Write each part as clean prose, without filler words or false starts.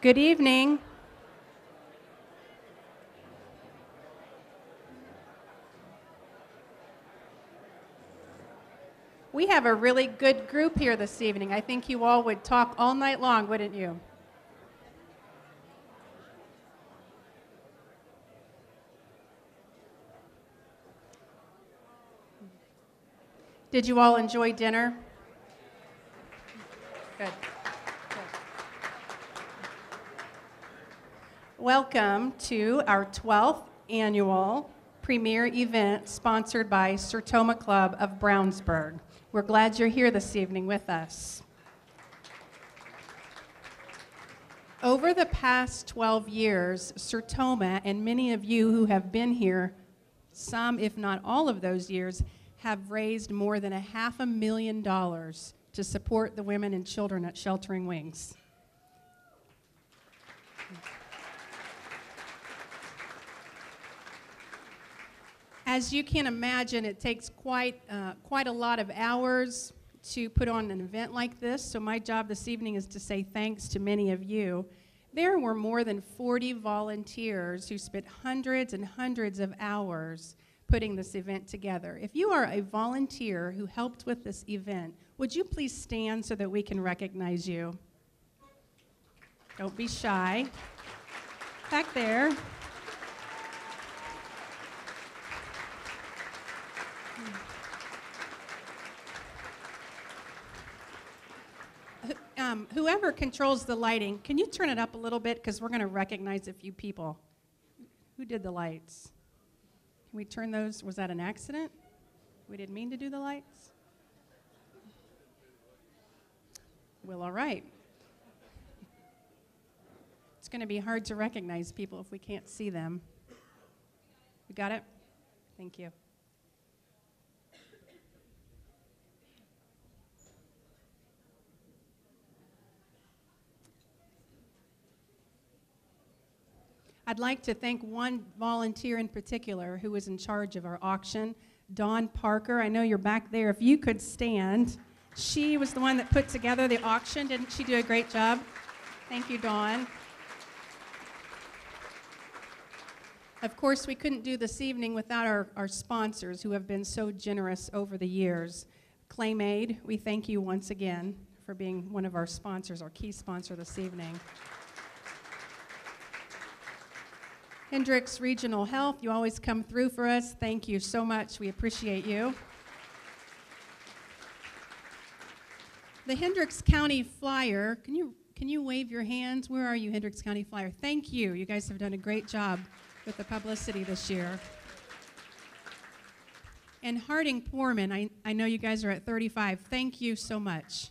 Good evening. We have a really good group here this evening. I think you all would talk all night long, wouldn't you? Did you all enjoy dinner? Good. Welcome to our 12th annual premier event sponsored by Sertoma Club of Brownsburg. We're glad you're here this evening with us. Over the past 12 years, Sertoma and many of you who have been here, some if not all of those years, have raised more than $500,000 to support the women and children at Sheltering Wings. As you can imagine, it takes quite a lot of hours to put on an event like this, so my job this evening is to say thanks to many of you. There were more than 40 volunteers who spent hundreds and hundreds of hours putting this event together. If you are a volunteer who helped with this event, would you please stand so that we can recognize you? Don't be shy. Back there. Whoever controls the lighting, can you turn it up a little bit because we're going to recognize a few people. Who did the lights? Can we turn those? Was that an accident? We didn't mean to do the lights? Well, all right. It's going to be hard to recognize people if we can't see them. You got it? Thank you. I'd like to thank one volunteer in particular who was in charge of our auction, Dawn Parker. I know you're back there. If you could stand. She was the one that put together the auction. Didn't she do a great job? Thank you, Dawn. Of course, we couldn't do this evening without our sponsors who have been so generous over the years. ClaimAid, we thank you once again for being one of our sponsors, our key sponsor this evening. Hendricks Regional Health, you always come through for us. Thank you so much. We appreciate you. The Hendricks County Flyer, can you wave your hands? Where are you, Hendricks County Flyer? Thank you. You guys have done a great job with the publicity this year. And Harding Poorman, I know you guys are at 35. Thank you so much.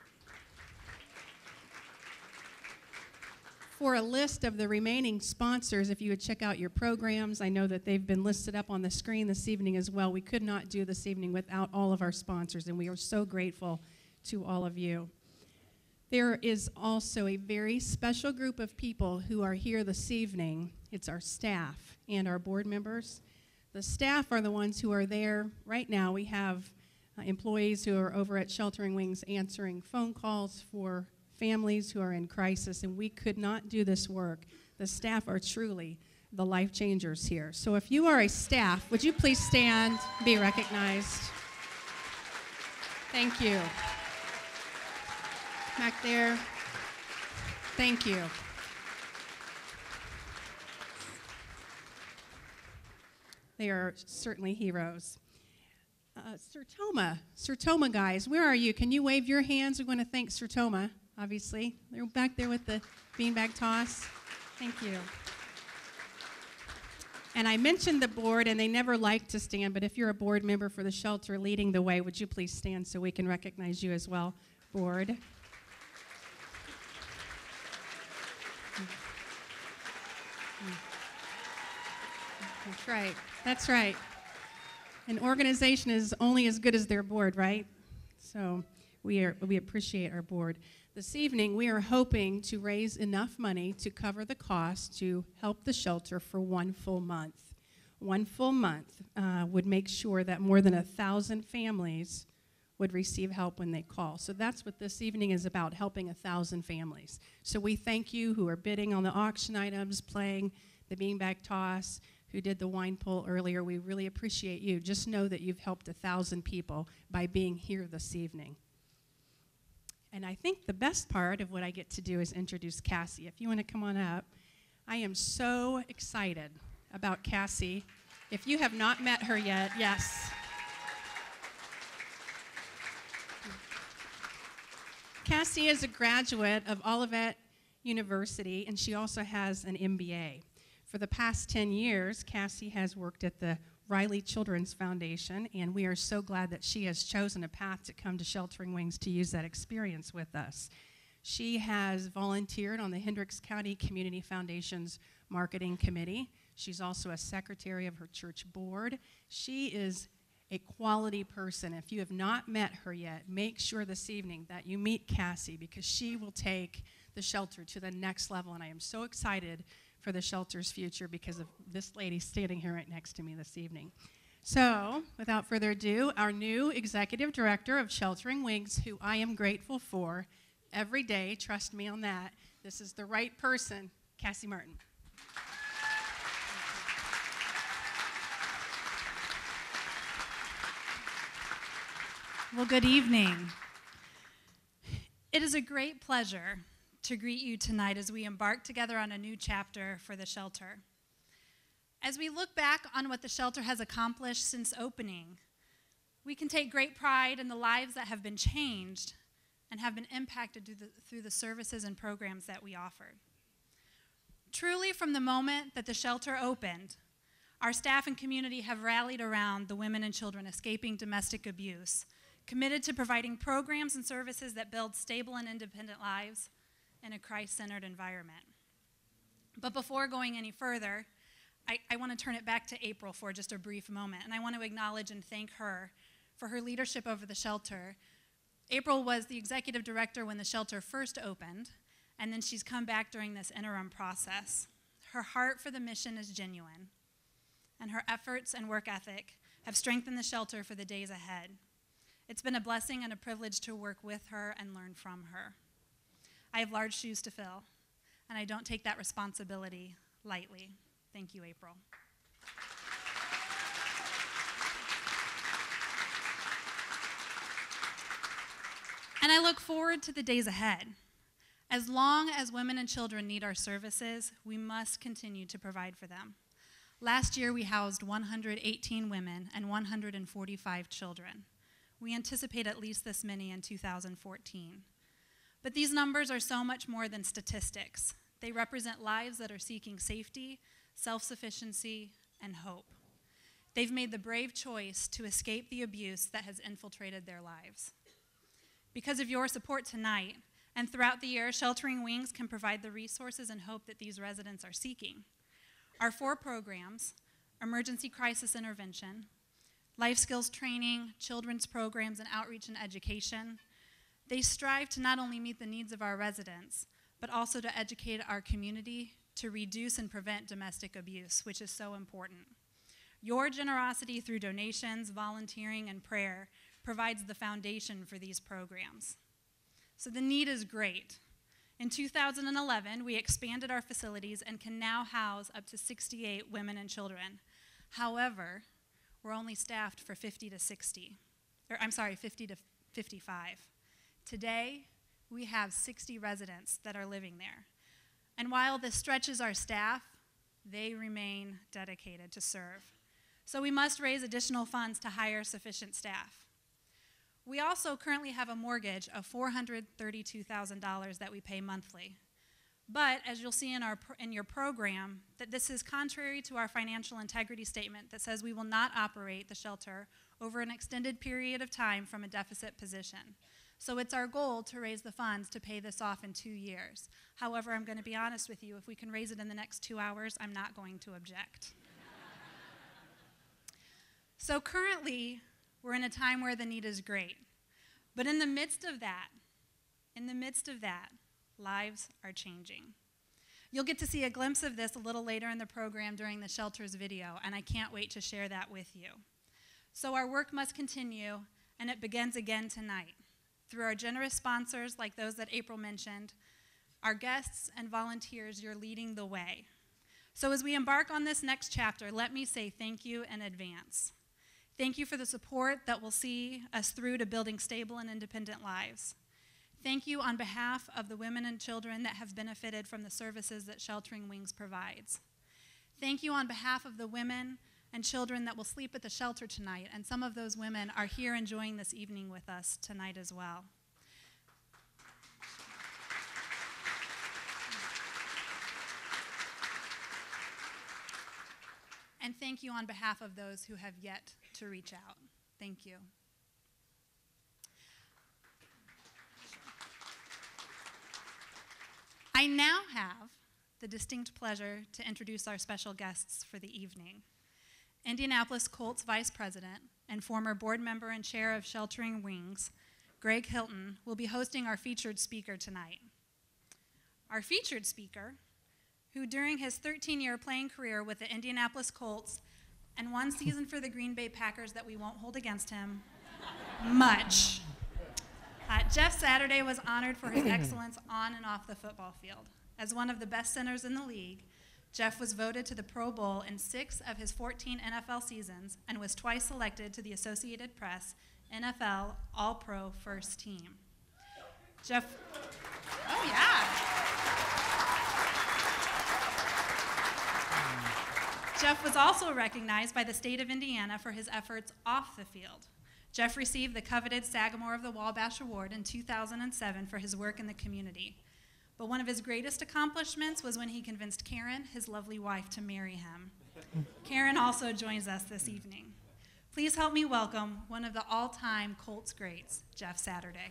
For a list of the remaining sponsors, if you would check out your programs, I know that they've been listed up on the screen this evening as well. We could not do this evening without all of our sponsors, and we are so grateful to all of you. There is also a very special group of people who are here this evening. It's our staff and our board members. The staff are the ones who are there right now. We have employees who are over at Sheltering Wings answering phone calls for families who are in crisis, and we could not do this work. The staff are truly the life changers here. So if you are a staff, would you please stand, be recognized? Thank you. Back there. Thank you. They are certainly heroes. Sertoma guys, where are you? Can you wave your hands? We want to thank Sertoma. Obviously, they're back there with the beanbag toss. Thank you. And I mentioned the board, and they never like to stand, but if you're a board member for the shelter leading the way, would you please stand so we can recognize you as well, board? That's right. That's right. An organization is only as good as their board, right? So we appreciate our board. This evening, we are hoping to raise enough money to cover the cost to help the shelter for one full month. One full month would make sure that more than 1,000 families would receive help when they call. So that's what this evening is about, helping 1,000 families. So we thank you who are bidding on the auction items, playing the beanbag toss, who did the wine pull earlier. We really appreciate you. Just know that you've helped 1,000 people by being here this evening. And I think the best part of what I get to do is introduce Cassie. If you want to come on up. I am so excited about Cassie. If you have not met her yet, yes. Cassie is a graduate of Olivet University, and she also has an MBA. For the past 10 years, Cassie has worked at the Riley Children's Foundation, and we are so glad that she has chosen a path to come to Sheltering Wings to use that experience with us. She has volunteered on the Hendricks County Community Foundation's Marketing Committee. She's also a secretary of her church board. She is a quality person. If you have not met her yet, make sure this evening that you meet Cassie, because she will take the shelter to the next level, and I am so excited for the shelter's future because of this lady standing here right next to me this evening. So, without further ado, our new executive director of Sheltering Wings, who I am grateful for every day, trust me on that. This is the right person, Cassie Martin. Well, good evening. It is a great pleasure to greet you tonight as we embark together on a new chapter for the shelter. As we look back on what the shelter has accomplished since opening, we can take great pride in the lives that have been changed and have been impacted through the services and programs that we offered. Truly, from the moment that the shelter opened, our staff and community have rallied around the women and children escaping domestic abuse, committed to providing programs and services that build stable and independent lives in a Christ-centered environment. But before going any further, I want to turn it back to April for just a brief moment, and I want to acknowledge and thank her for her leadership over the shelter. April was the executive director when the shelter first opened, and then she's come back during this interim process. Her heart for the mission is genuine, and her efforts and work ethic have strengthened the shelter for the days ahead. It's been a blessing and a privilege to work with her and learn from her. I have large shoes to fill, and I don't take that responsibility lightly. Thank you, April. And I look forward to the days ahead. As long as women and children need our services, we must continue to provide for them. Last year, we housed 118 women and 145 children. We anticipate at least this many in 2014. But these numbers are so much more than statistics. They represent lives that are seeking safety, self-sufficiency, and hope. They've made the brave choice to escape the abuse that has infiltrated their lives. Because of your support tonight and throughout the year, Sheltering Wings can provide the resources and hope that these residents are seeking. Our 4 programs, Emergency Crisis Intervention, Life Skills Training, Children's Programs, and Outreach and Education, they strive to not only meet the needs of our residents, but also to educate our community to reduce and prevent domestic abuse, which is so important. Your generosity through donations, volunteering, and prayer provides the foundation for these programs. So the need is great. In 2011, we expanded our facilities and can now house up to 68 women and children. However, we're only staffed for 50 to 55. Today, we have 60 residents that are living there. And while this stretches our staff, they remain dedicated to serve. So we must raise additional funds to hire sufficient staff. We also currently have a mortgage of $432,000 that we pay monthly. But as you'll see in your program, that this is contrary to our financial integrity statement that says we will not operate the shelter over an extended period of time from a deficit position. So it's our goal to raise the funds to pay this off in 2 years. However, I'm going to be honest with you, if we can raise it in the next 2 hours, I'm not going to object. So currently, we're in a time where the need is great. But in the midst of that, lives are changing. You'll get to see a glimpse of this a little later in the program during the shelter's video, and I can't wait to share that with you. So our work must continue and it begins again tonight. Through our generous sponsors like those that April mentioned, our guests and volunteers, you're leading the way. So as we embark on this next chapter, let me say thank you in advance. Thank you for the support that will see us through to building stable and independent lives. Thank you on behalf of the women and children that have benefited from the services that Sheltering Wings provides. Thank you on behalf of the women and children that will sleep at the shelter tonight, and some of those women are here enjoying this evening with us tonight as well. And thank you on behalf of those who have yet to reach out. Thank you. I now have the distinct pleasure to introduce our special guests for the evening. Indianapolis Colts Vice President and former board member and chair of Sheltering Wings, Greg Hilton, will be hosting our featured speaker tonight. Our featured speaker, who during his 13-year playing career with the Indianapolis Colts and one season for the Green Bay Packers that we won't hold against him, much. Jeff Saturday was honored for his excellence on and off the football field. As one of the best centers in the league, Jeff was voted to the Pro Bowl in 6 of his 14 NFL seasons and was twice selected to the Associated Press NFL All-Pro First Team. Jeff, oh yeah. Jeff was also recognized by the state of Indiana for his efforts off the field. Jeff received the coveted Sagamore of the Wabash Award in 2007 for his work in the community. But one of his greatest accomplishments was when he convinced Karen, his lovely wife, to marry him. Karen also joins us this evening. Please help me welcome one of the all-time Colts greats, Jeff Saturday.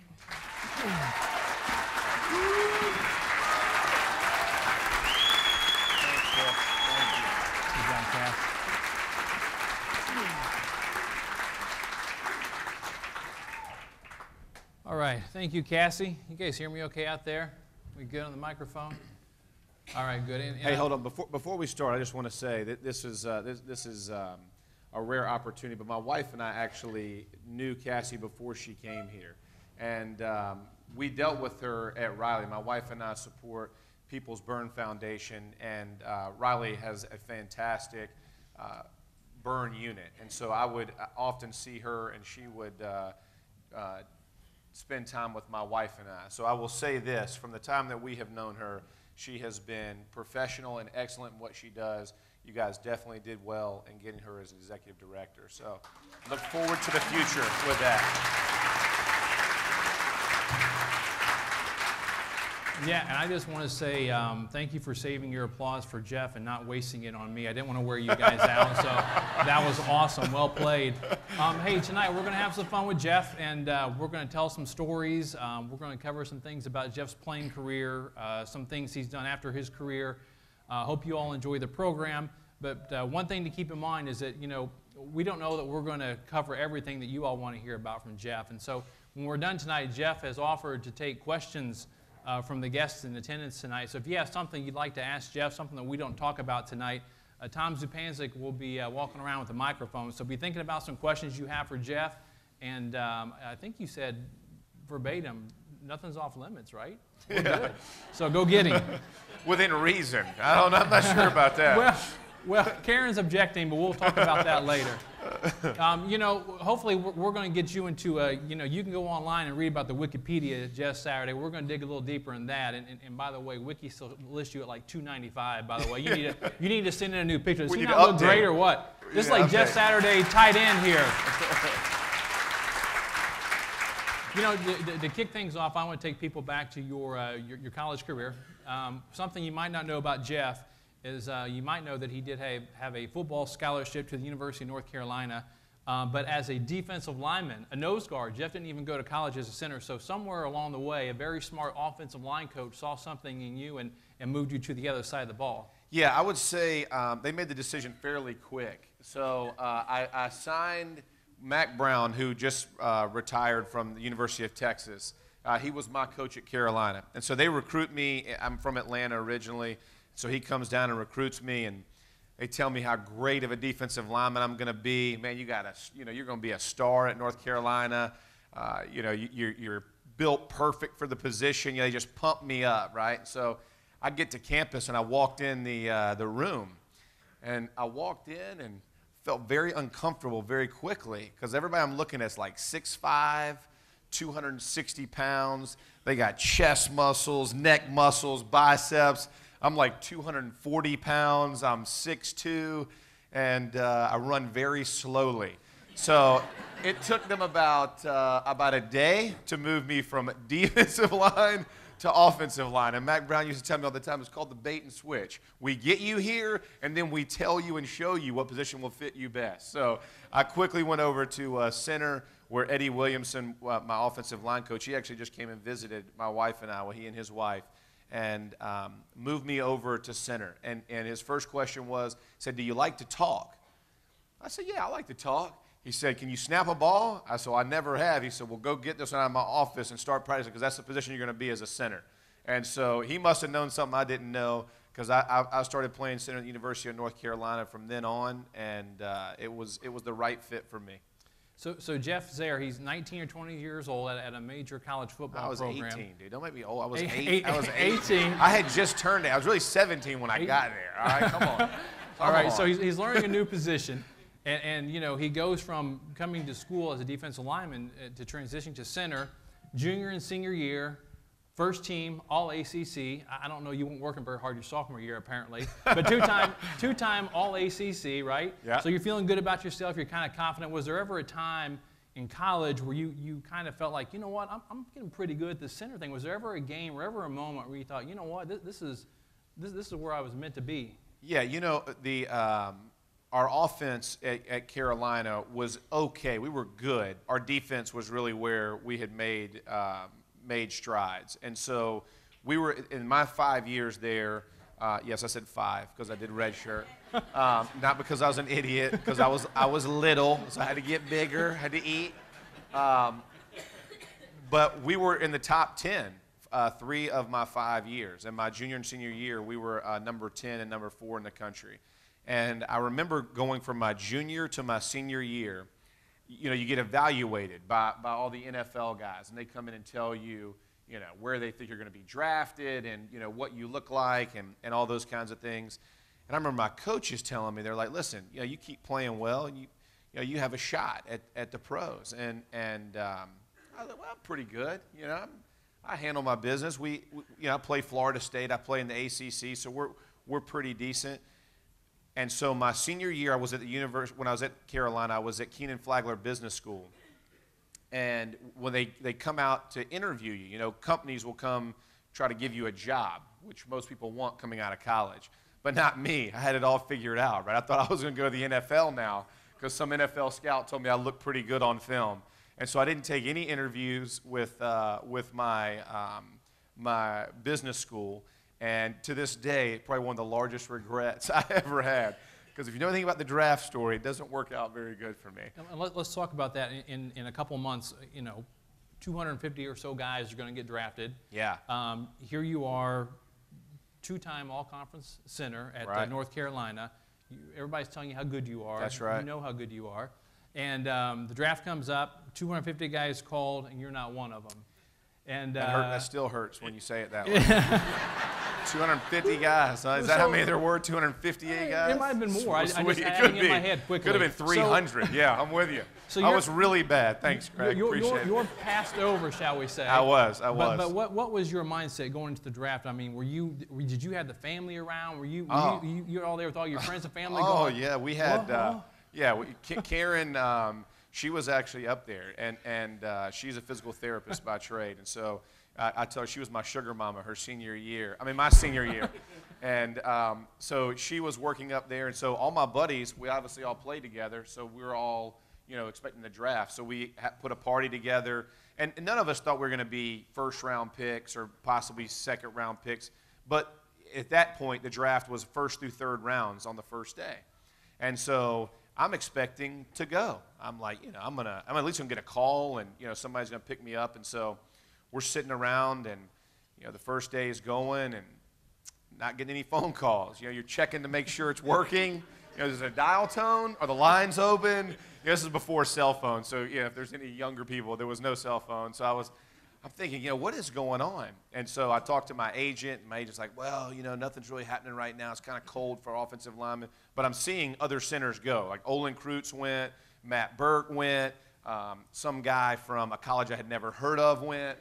All right, thank you, Cassie. You guys hear me okay out there? We good on the microphone? All right, good. Hey, hold on. Before we start, I just want to say that this is a rare opportunity. But my wife and I actually knew Cassie before she came here, and we dealt with her at Riley. My wife and I support People's Burn Foundation, and Riley has a fantastic burn unit, and so I would often see her, and she would spend time with my wife and I. So I will say this, from the time that we have known her, she has been professional and excellent in what she does. You guys definitely did well in getting her as executive director. So look forward to the future with that. Yeah, and I just want to say thank you for saving your applause for Jeff and not wasting it on me. I didn't want to wear you guys out, so that was awesome. Well played. Hey, tonight we're going to have some fun with Jeff, and we're going to tell some stories. We're going to cover some things about Jeff's playing career, some things he's done after his career. Hope you all enjoy the program. But one thing to keep in mind is that, you know, we don't know that we're going to cover everything that you all want to hear about from Jeff. And so when we're done tonight, Jeff has offered to take questions from the guests in attendance tonight. So if you have something you'd like to ask Jeff, something that we don't talk about tonight, Tom Zupancic will be walking around with a microphone. So be thinking about some questions you have for Jeff. And I think you said verbatim, nothing's off limits, right? We're good. So go get him. Within reason. I'm not sure about that. Well, Karen's objecting, but we'll talk about that later. You know, hopefully we're going to get you into you know, you can go online and read about the Wikipedia Jeff Saturday. We're going to dig a little deeper in that. And by the way, Wiki still lists you at like $2.95. By the way, you need to send in a new picture. Does he not look great or what? This is like Jeff Saturday tight end here. You know, to kick things off, I want to take people back to your college career. Something you might not know about Jeff is you might know that he did have a football scholarship to the University of North Carolina, but as a defensive lineman, a nose guard. Jeff didn't even go to college as a center, so somewhere along the way, a very smart offensive line coach saw something in you and moved you to the other side of the ball. Yeah, I would say they made the decision fairly quick. So I signed Mac Brown, who just retired from the University of Texas. He was my coach at Carolina, and so they recruit me. I'm from Atlanta originally. So he comes down and recruits me, and They tell me how great of a defensive lineman I'm going to be. Man, you're going to be a star at North Carolina. You're built perfect for the position. They just pump me up, right? So I get to campus, and I walked in the room, and I walked in and felt very uncomfortable very quickly because everybody I'm looking at is like 6'5", 260 pounds. They got chest muscles, neck muscles, biceps. I'm like 240 pounds. I'm 6'2", and I run very slowly. So it took them about a day to move me from defensive line to offensive line. And Mack Brown used to tell me all the time, it's called the bait and switch. We get you here, and then we tell you and show you what position will fit you best. So I quickly went over to center, where Eddie Williamson, my offensive line coach, he actually just came and visited my wife and I, he and his wife, and moved me over to center. And his first question said, do you like to talk? I said, yeah, I like to talk. He said, can you snap a ball? I said, I never have. He said, well, go get this one out of my office and start practicing because that's the position you're going to be as a center. And so he must have known something I didn't know because I started playing center at the University of North Carolina from then on, and it was the right fit for me. So Jeff Zare, he's 19 or 20 years old at a major college football program. I was 18, dude. Don't make me old. I was 8. I was 18. I had just turned it. I was really 17 when I got there. All right, come on. All right, so he's learning a new position. And he goes from coming to school as a defensive lineman to transitioning to center, junior and senior year, first team, all ACC. I don't know, you weren't working very hard your sophomore year apparently, but two-time all ACC, right? Yeah. So you're feeling good about yourself, you're kind of confident. Was there ever a time in college where you kind of felt like, you know what, I'm getting pretty good at the center thing? Was there ever a game or ever a moment where you thought, you know what, this is where I was meant to be? Yeah, our offense at Carolina was okay. We were good. Our defense was really where we had made strides. And so we were, in my 5 years there, yes, I said 5 because I did redshirt. Not because I was an idiot, because I was little, so I had to get bigger, had to eat. But we were in the top 10 3 of my 5 years. And my junior and senior year, we were number 10 and number 4 in the country. And I remember going from my junior to my senior year, you get evaluated by all the NFL guys, and they come in and tell you, where they think you're going to be drafted and, what you look like and all those kinds of things. And I remember my coaches telling me, they're like, listen, you keep playing well, and you have a shot at the pros. And I was like, well, I'm pretty good. I handle my business. I play Florida State. I play in the ACC, so we're pretty decent. And so my senior year, I was at the university. When I was at Carolina, I was at Keenan Flagler Business School. And when they come out to interview you, companies will come try to give you a job, which most people want coming out of college. But not me. I had it all figured out, right? I thought I was going to go to the NFL now because some NFL scout told me I looked pretty good on film. And so I didn't take any interviews with my business school. And to this day, probably one of the largest regrets I ever had. Because if you know anything about the draft story, it doesn't work out very good for me. And let's talk about that in a couple months. 250 or so guys are going to get drafted. Yeah. Here you are, 2-time all-conference center at North Carolina. Everybody's telling you how good you are. That's right. You know how good you are. And the draft comes up, 250 guys called, and you're not one of them. And that still hurts when you say it that way. 250 guys. Huh? Is that how many there were? 258 guys? It might have been more. I just it adding in my head quickly. Could have been 300. Yeah, I'm with you. So I was really bad. Thanks, Craig. Appreciate it. You're passed over, shall we say? I was. But what was your mindset going into the draft? I mean, did you have the family around? Were you all there with all your friends and family? Oh yeah, we had. Karen. She was actually up there, and she's a physical therapist by trade, and so I tell her she was my sugar mama my senior year. And so she was working up there, and so all my buddies, we obviously all played together, so we were all expecting the draft. So we put a party together, and none of us thought we were going to be first-round picks or possibly second-round picks, but at that point, the draft was first through third rounds on the first day, and so I'm expecting to go. I'm like, I'm at least gonna get a call, and somebody's gonna pick me up. And so we're sitting around, and the first day is going, and not getting any phone calls. You're checking to make sure it's working. There's a dial tone. Are the lines open? This is before cell phones, so if there's any younger people, there was no cell phone. So I'm thinking, what is going on? And so I talked to my agent, and my agent's like, well, nothing's really happening right now. It's kind of cold for offensive linemen. But I'm seeing other centers go. Like Olin Kreutz went, Matt Burke went, some guy from a college I had never heard of went.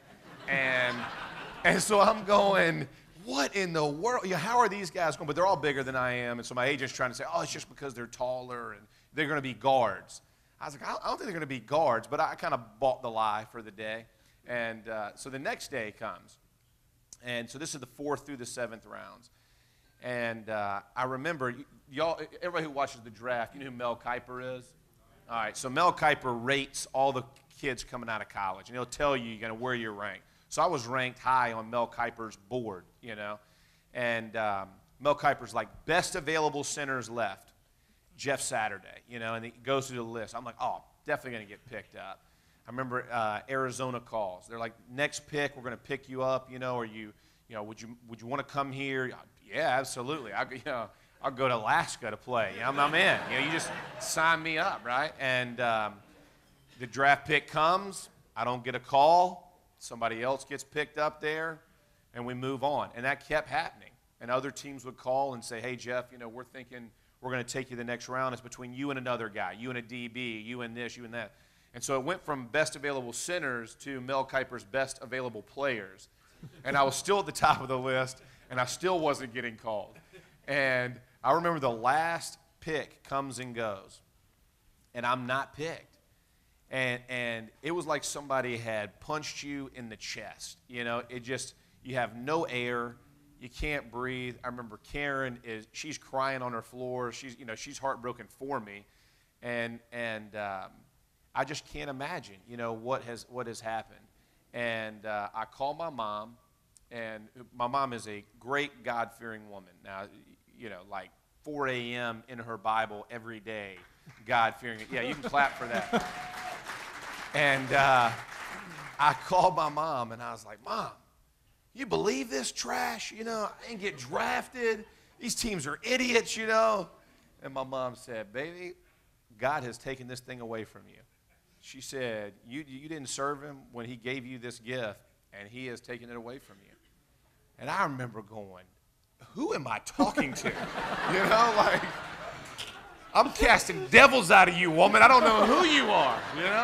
And so I'm going, what in the world? How are these guys going? But they're all bigger than I am. And so my agent's trying to say, it's just because they're taller and they're going to be guards. I was like, I don't think they're going to be guards, but I kind of bought the lie for the day. And so the next day comes. And so this is the 4th through the 7th rounds. And I remember, everybody who watches the draft, you know who Mel Kiper is? All right, so Mel Kiper rates all the kids coming out of college, and he'll tell you where you're ranked. So I was ranked high on Mel Kiper's board, And Mel Kiper's like, best available centers left, Jeff Saturday, and he goes through the list. I'm like, definitely going to get picked up. I remember Arizona calls. They're like, next pick, we're going to pick you up, or would you want to come here? Yeah, absolutely. I'll go to Alaska to play. I'm in. You just sign me up, right? And the draft pick comes. I don't get a call. Somebody else gets picked up there, and we move on. And that kept happening. And other teams would call and say, hey, Jeff, we're thinking we're going to take you the next round. It's between you and another guy, you and a DB, you and this, you and that. And so it went from best available centers to Mel Kiper's best available players. And I was still at the top of the list, and I still wasn't getting called. And I remember the last pick comes and goes, and I'm not picked. And it was like somebody had punched you in the chest. It just, you have no air. You can't breathe. I remember Karen she's crying on her floor. She's heartbroken for me. And I just can't imagine, what has happened. And I call my mom, and my mom is a great God-fearing woman. Now, like 4 a.m. in her Bible every day, God-fearing. Yeah, you can clap for that. And I called my mom, and I was like, Mom, you believe this trash? I didn't get drafted. These teams are idiots, And my mom said, baby, God has taken this thing away from you. She said, you didn't serve him when he gave you this gift, and he has taken it away from you. And I remember going, who am I talking to? Like, I'm casting devils out of you, woman. I don't know who you are,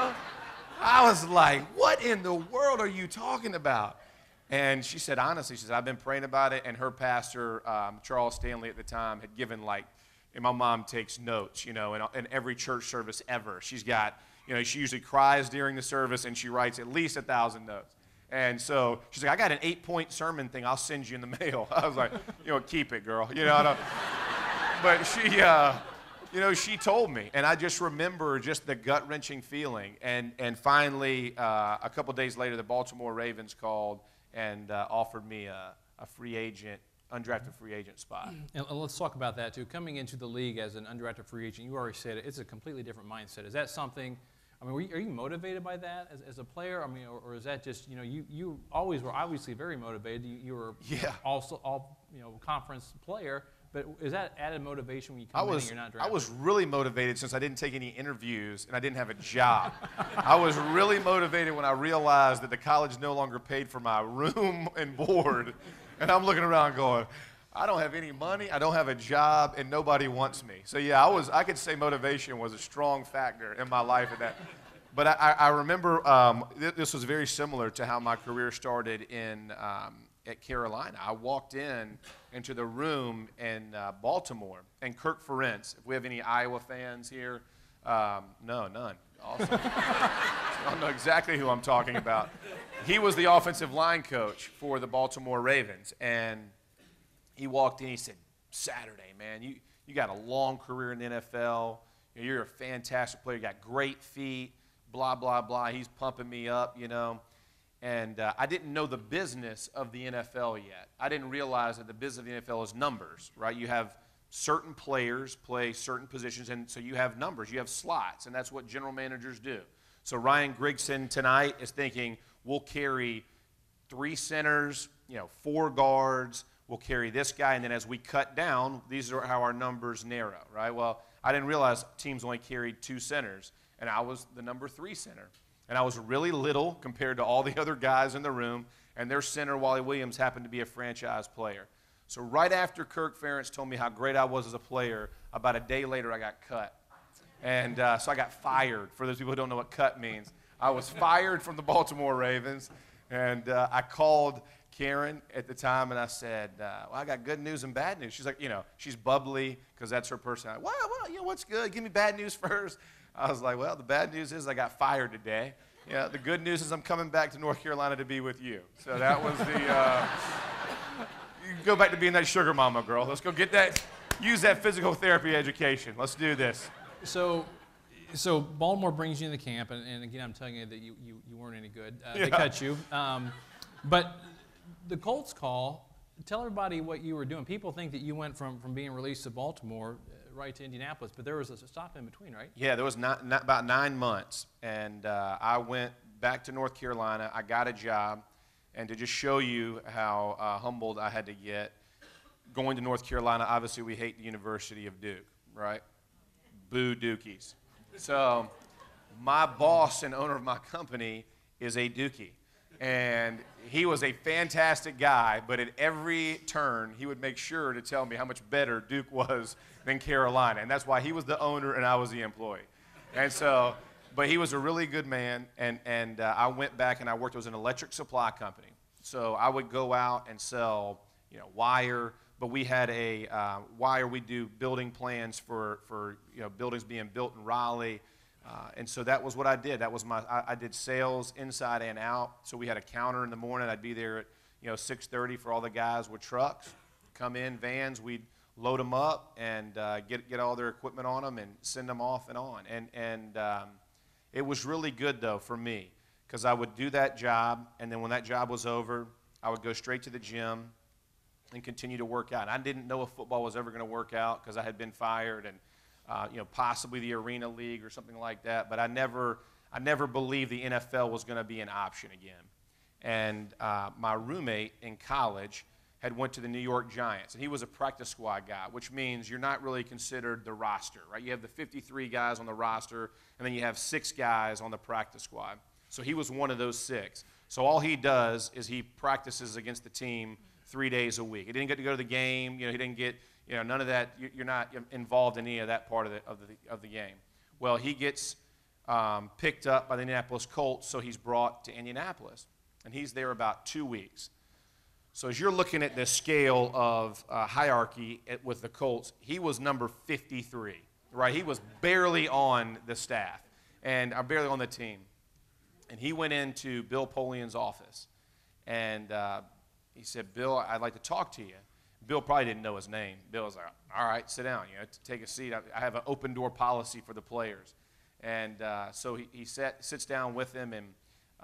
I was like, what in the world are you talking about? And she said, honestly, I've been praying about it, and her pastor, Charles Stanley at the time, had given and my mom takes notes, in every church service ever. She's got, she usually cries during the service, and she writes at least 1,000 notes. And so she's like, I got an 8-point sermon thing I'll send you in the mail. I was like, keep it, girl. But she told me, and I just remember just the gut-wrenching feeling. And finally, a couple days later, the Baltimore Ravens called and offered me a free agent, undrafted free agent spot. And let's talk about that too. Coming into the league as an undrafted free agent, you already said it's a completely different mindset. Is that something? Are you motivated by that as a player? Or is that just you always were obviously very motivated. You were also all conference player. But is that added motivation when you come in and you're not drafted? I was really motivated since I didn't take any interviews and I didn't have a job. I was really motivated when I realized that the college no longer paid for my room and board. And I'm looking around going, I don't have any money, I don't have a job, and nobody wants me. So yeah, I could say motivation was a strong factor in my life at that. But I remember this was very similar to how my career started at Carolina. I walked into the room in Baltimore, and Kirk Ferentz, if we have any Iowa fans here, no, none. Awesome. I don't know exactly who I'm talking about. He was the offensive line coach for the Baltimore Ravens, and he walked in, he said, Saturday, man, you got a long career in the NFL. You're a fantastic player. You got great feet, blah, blah, blah. He's pumping me up, And I didn't know the business of the NFL yet. I didn't realize that the business of the NFL is numbers, right? You have certain players play certain positions, and so you have numbers. You have slots, and that's what general managers do. So Ryan Grigson tonight is thinking, we'll carry 3 centers, 4 guards. we'll carry this guy, and then as we cut down, these are how our numbers narrow, right? Well, I didn't realize teams only carried 2 centers, and I was the number 3 center. And I was really little compared to all the other guys in the room, and their center, Wally Williams, happened to be a franchise player. So right after Kirk Ferentz told me how great I was as a player, about a day later I got cut. And so I got fired. For those people who don't know what cut means, I was fired from the Baltimore Ravens, and I called Karen at the time, and I said, well, I got good news and bad news. She's like, she's bubbly because that's her personality. Well, what's good? Give me bad news first. I was like, well, the bad news is I got fired today. The good news is I'm coming back to North Carolina to be with you. So that was the, you can go back to being that sugar mama girl. Let's go get that, use that physical therapy education. Let's do this. So Baltimore brings you into camp, and again, I'm telling you that you weren't any good. They cut you. But the Colts call, tell everybody what you were doing. People think that you went from being released to Baltimore right to Indianapolis, but there was a stop in between, right? Yeah, there was not about 9 months, and I went back to North Carolina. I got a job, and to just show you how humbled I had to get, going to North Carolina, obviously we hate the University of Duke, right? Boo Dukies. So my boss and owner of my company is a Dukie. And he was a fantastic guy, but at every turn, he would make sure to tell me how much better Duke was than Carolina. And that's why he was the owner and I was the employee. And so, but he was a really good man. And I went back and I worked as an electric supply company. So I would go out and sell, wire. But we had a wire. We do building plans for buildings being built in Raleigh. And so that was what I did. That was I did sales inside and out. So we had a counter in the morning. I'd be there at 6:30 for all the guys with trucks. Come in, vans, we'd load them up and get all their equipment on them and send them off and on. And it was really good, though, for me, because I would do that job, and then when that job was over, I would go straight to the gym and continue to work out. I didn't know if football was ever going to work out because I had been fired and possibly the Arena League or something like that. But I never believed the NFL was going to be an option again. And my roommate in college had went to the New York Giants, and he was a practice squad guy, which means you're not really considered the roster, right? You have the 53 guys on the roster, and then you have 6 guys on the practice squad. So he was one of those 6. So all he does is he practices against the team 3 days a week. He didn't get to go to the game. He didn't get none of that. You're not involved in any of that part of the game. Well, he gets picked up by the Indianapolis Colts, so he's brought to Indianapolis, and he's there about 2 weeks. So as you're looking at the scale of hierarchy with the Colts, he was number 53, right? He was barely on the staff and barely on the team. And he went into Bill Polian's office, and he said, "Bill, I'd like to talk to you." Bill probably didn't know his name. Bill was like, "All right, sit down. Take a seat. I have an open door policy for the players." And so he sits down with him, and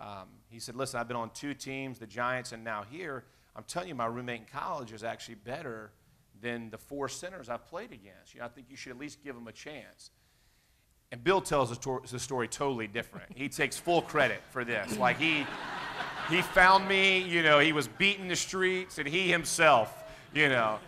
he said, "Listen, I've been on 2 teams, the Giants and now here. I'm telling you, my roommate in college is actually better than the 4 centers I've played against. I think you should at least give him a chance." And Bill tells the story totally different. He takes full credit for this. Like he found me, he was beating the streets, and he himself, and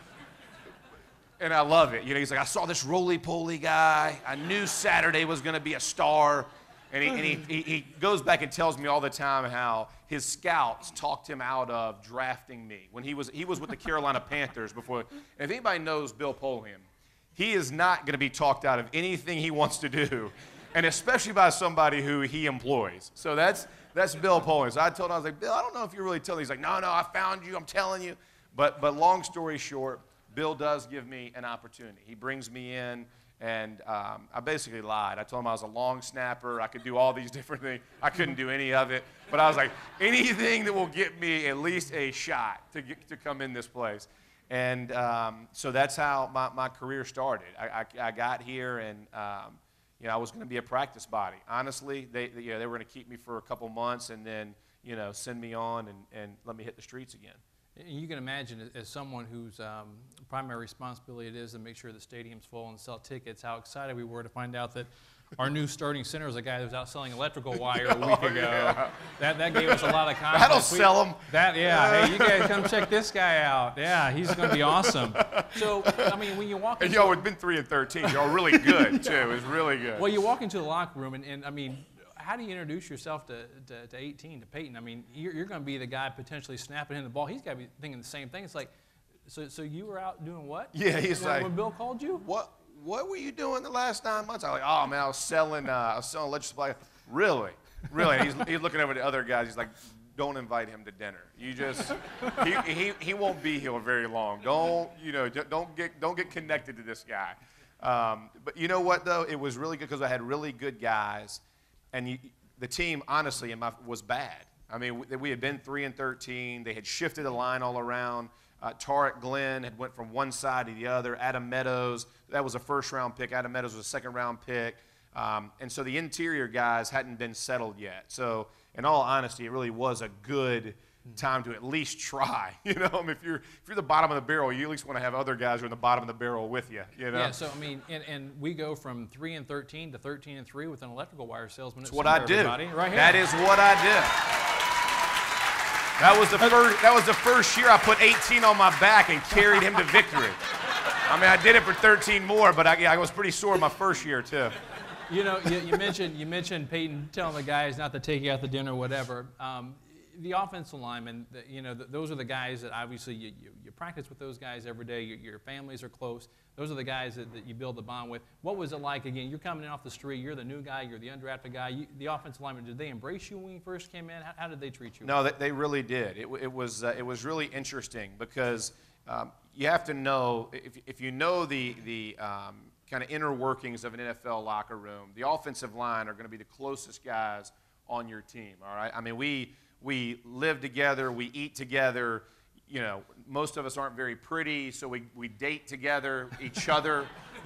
I love it. He's like, "I saw this roly-poly guy. I knew Saturday was going to be a star." And he goes back and tells me all the time how his scouts talked him out of drafting me when he was with the Carolina Panthers before. And if anybody knows Bill Polian, he is not going to be talked out of anything he wants to do, and especially by somebody who he employs. So that's Bill Polian. So I told him, I was like, "Bill, I don't know if you're really telling." He's like, No, I found you. I'm telling you." But long story short, Bill does give me an opportunity. He brings me in. And I basically lied. I told him I was a long snapper. I could do all these different things. I couldn't do any of it. But I was like, anything that will get me at least a shot to come in this place. And so that's how my career started. I got here, and I was going to be a practice body. Honestly, they were going to keep me for a couple months and then send me on and let me hit the streets again. You can imagine, as someone whose primary responsibility it is to make sure the stadium's full and sell tickets, how excited we were to find out that our new starting center is a guy that was out selling electrical wire a week ago. That gave us a lot of confidence. That'll sell him. Hey, you guys come check this guy out. Yeah, he's going to be awesome. So, I mean, when you walk And into y'all had been 3-13. Y'all really good, too. It was really good. well, you walk into the locker room, and I mean, how do you introduce yourself to 18, to Peyton? I mean, you're going to be the guy potentially snapping him the ball. He's got to be thinking the same thing. It's like, so you were out doing what? Yeah, he's like, when Bill called you? What were you doing the last 9 months? I was like, oh, man, I was selling electric supply. Really? And he's looking over the other guys. He's like, don't invite him to dinner. You just, he won't be here very long. Don't get connected to this guy. But you know what, though? It was really good because I had really good guys. And the team, honestly, was bad. I mean, we had been 3-13. They had shifted the line all around. Tarek Glenn had went from one side to the other. Adam Meadows, that was a first-round pick. Adam Meadows was a second-round pick. And so the interior guys hadn't been settled yet. So in all honesty, it really was a good time to at least try. I mean, if you're the bottom of the barrel, you at least want to have other guys who are in the bottom of the barrel with you. Yeah. So I mean, and we go from 3-13 to 13-3 with an electrical wire salesman. That's what I do. Right here. That is what I did. That was the first year I put 18 on my back and carried him to victory. I mean, I did it for 13 more, but I was pretty sore my first year too. You mentioned Peyton telling the guys not to take you out to dinner or whatever. The offensive linemen, those are the guys that obviously you practice with those guys every day. Your families are close. Those are the guys that you build the bond with. What was it like, again, you're coming in off the street, you're the new guy, you're the undrafted guy. The offensive linemen, did they embrace you when you first came in? How did they treat you? No, they really did. It was really interesting because you have to know, if you know the kind of inner workings of an NFL locker room, the offensive line are going to be the closest guys on your team, all right? I mean, we live together, we eat together. Most of us aren't very pretty, so we date together, each other.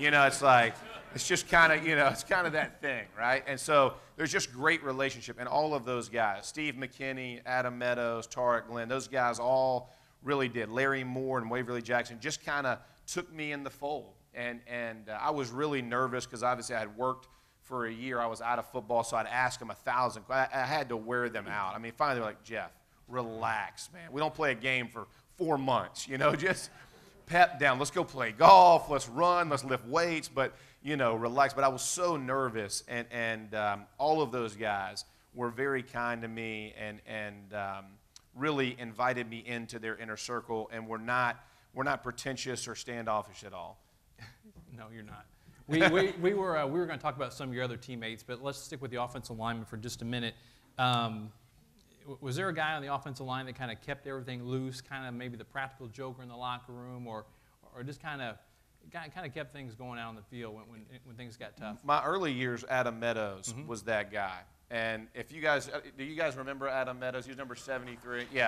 It's just kind of, it's kind of that thing, right? And so there's just great relationship. And all of those guys, Steve McKinney, Adam Meadows, Tarek Glenn, those guys all really did. Larry Moore and Waverly Jackson just kind of took me in the fold. And I was really nervous because obviously I had worked for a year. I was out of football, so I'd ask them 1,000. I had to wear them out. I mean, finally they're like, Jeff, relax, man. We don't play a game for 4 months, just pep down. Let's go play golf. Let's run. Let's lift weights, but, relax. But I was so nervous, and all of those guys were very kind to me and really invited me into their inner circle, and we're not pretentious or standoffish at all. No, you're not. We were going to talk about some of your other teammates, but let's stick with the offensive lineman for just a minute. Was there a guy on the offensive line that kind of kept everything loose, kind of maybe the practical joker in the locker room, or just kind of kept things going out on the field when things got tough? My early years, Adam Meadows was that guy. And do you guys remember Adam Meadows? He was number 73. Yeah.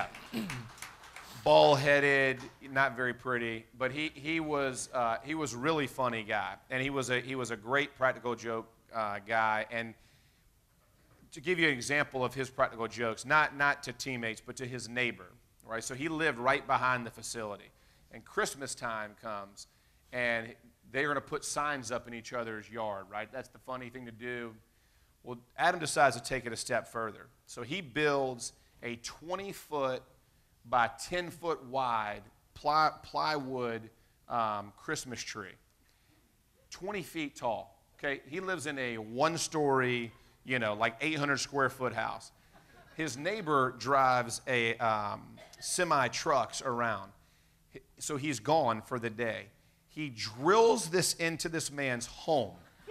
Bald-headed, not very pretty, but he was really funny guy, and he was a great practical joke guy. And to give you an example of his practical jokes, not to teammates, but to his neighbor, right? So he lived right behind the facility, and Christmas time comes, and they're going to put signs up in each other's yard, right? That's the funny thing to do. Well, Adam decides to take it a step further, so he builds a 20-foot by 10-foot wide plywood Christmas tree, 20 feet tall. Okay, he lives in a one-story, like 800 square foot house. His neighbor drives a semi-trucks around, so he's gone for the day. He drills this into this man's home,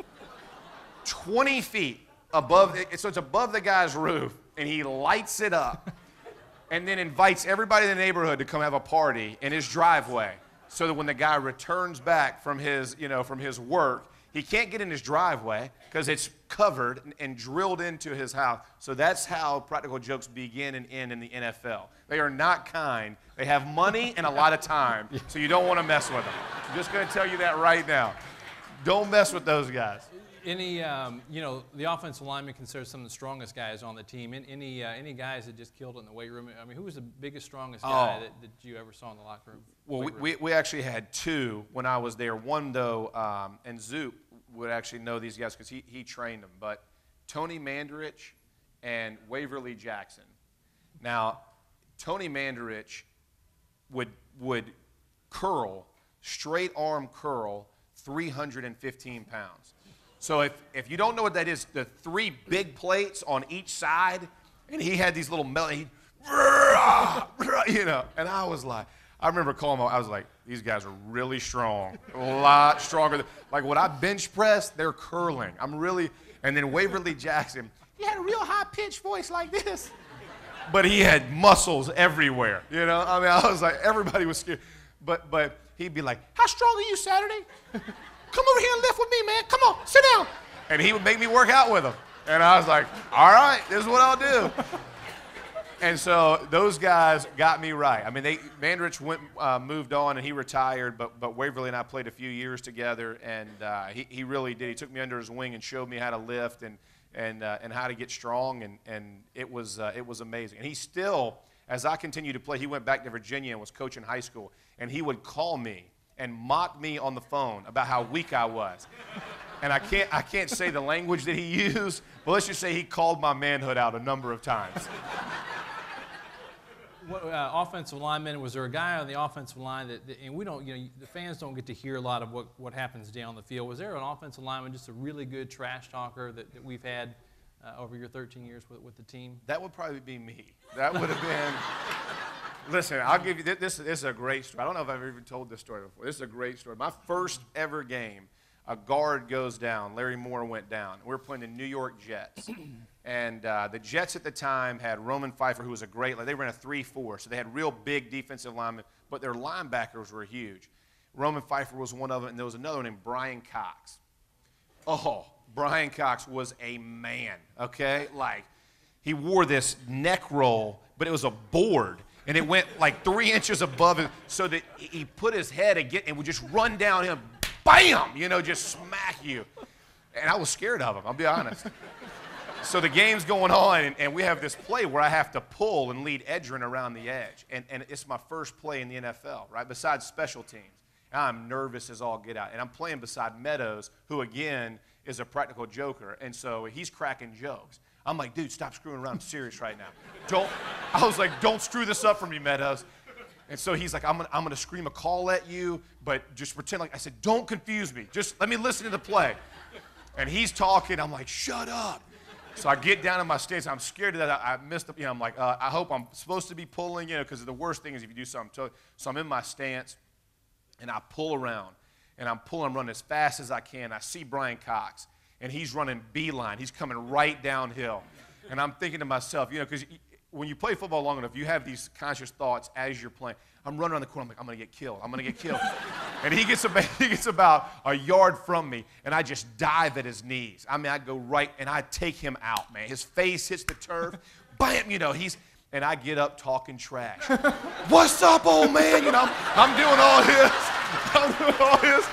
20 feet above, so it's above the guy's roof, and he lights it up. And then invites everybody in the neighborhood to come have a party in his driveway, so that when the guy returns back from his work, he can't get in his driveway because it's covered and drilled into his house. So that's how practical jokes begin and end in the NFL. They are not kind. They have money and a lot of time, so you don't want to mess with them. I'm just going to tell you that right now. Don't mess with those guys. The offensive lineman considered some of the strongest guys on the team. Any guys that just killed it in the weight room? I mean, who was the biggest, strongest guy that you ever saw in the locker room? Well, we actually had two when I was there. One, though, and Zoop would actually know these guys because he trained them. But Tony Mandarich and Waverly Jackson. Now, Tony Mandarich would curl, straight arm curl, 315 pounds. So if you don't know what that is, the 3 big plates on each side, and he had these little you know, and I was like, I remember calling him, I was like, these guys are really strong, a lot stronger. Like when I bench press, they're curling. And then Waverly Jackson, he had a real high-pitched voice like this. But he had muscles everywhere, you know? I mean, I was like, everybody was scared. But he'd be like, how strong are you Saturday? Come over here and lift with me, man. Come on, sit down. And he would make me work out with him. And I was like, all right, this is what I'll do. And so those guys got me right. I mean, Mandarich moved on and he retired, but Waverly and I played a few years together, and he really did. He took me under his wing and showed me how to lift and how to get strong, and it was amazing. And he still, as I continued to play, he went back to Virginia and was coaching high school, and he would call me and mock me on the phone about how weak I was. And I can't say the language that he used, but let's just say he called my manhood out a number of times. What, offensive lineman, was there a guy on the offensive line that and we don't, you know, the fans don't get to hear a lot of what happens down the field. Was there an offensive lineman, just a really good trash talker that we've had over your 13 years with the team? That would probably be me. That would have been, listen, I'll give you, this is a great story. I don't know if I've ever even told this story before. This is a great story. My first ever game, a guard goes down. Larry Moore went down. We were playing the New York Jets. And the Jets at the time had Roman Pfeiffer, who was a great, they ran a 3-4, so they had real big defensive linemen, but their linebackers were huge. Roman Pfeiffer was one of them, and there was another one named Brian Cox. Oh, Brian Cox was a man, okay? Like, he wore this neck roll, but it was a board, and it went like 3 inches above it, so that he put his head and would just run down him, bam, you know, just smack you. And I was scared of him, I'll be honest. So the game's going on, and we have this play where I have to pull and lead Edgerrin around the edge. And it's my first play in the NFL, right, besides special teams. And I'm nervous as all get out. And I'm playing beside Meadows, who, again, is a practical joker. And so he's cracking jokes. I'm like, dude, stop screwing around. I'm serious right now. I was like, don't screw this up for me, Meadows. And so he's like, I'm gonna scream a call at you, but just pretend like, I said, don't confuse me. Just let me listen to the play. And he's talking. I'm like, shut up. So I get down in my stance. I'm scared that I missed you know, I'm like, I hope I'm supposed to be pulling, you know, because the worst thing is if you do something. So I'm in my stance, and I pull around, and I'm running as fast as I can. I see Brian Cox, and he's running beeline. He's coming right downhill. And I'm thinking to myself, you know, because when you play football long enough, you have these conscious thoughts as you're playing. I'm running around the corner. I'm like, I'm going to get killed. I'm going to get killed. And he gets about a yard from me, and I just dive at his knees. I mean, I go right, and I take him out, man. His face hits the turf. Bam, you know, and I get up talking trash. What's up, old man? You know, I'm doing all this. I'm doing all this.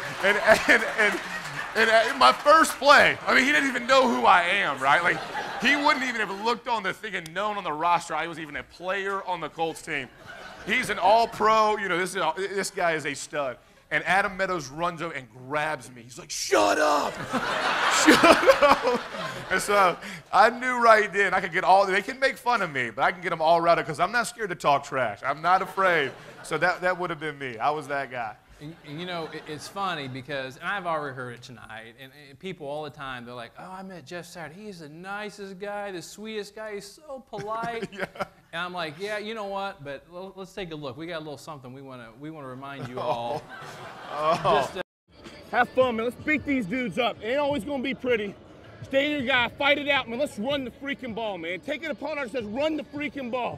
And my first play, I mean, he didn't even know who I am, right? Like, he wouldn't even have looked on the thing and known on the roster I was even a player on the Colts team. He's an all-pro, you know, this guy is a stud. And Adam Meadows runs over and grabs me. He's like, shut up! Shut up! And so I knew right then I could they can make fun of me, but I can get them all routed because I'm not scared to talk trash. I'm not afraid. So that would have been me. I was that guy. And you know, it's funny because, and I've already heard it tonight, and people all the time, they're like, oh, I met Jeff Saturday. He's the nicest guy, the sweetest guy. He's so polite. Yeah. And I'm like, yeah, you know what? But let's take a look. We got a little something we want to remind you all. Just, have fun, man. Let's beat these dudes up. It ain't always going to be pretty. Stay your guy. Fight it out, man. Let's run the freaking ball, man. Take it upon ourselves. Run the freaking ball.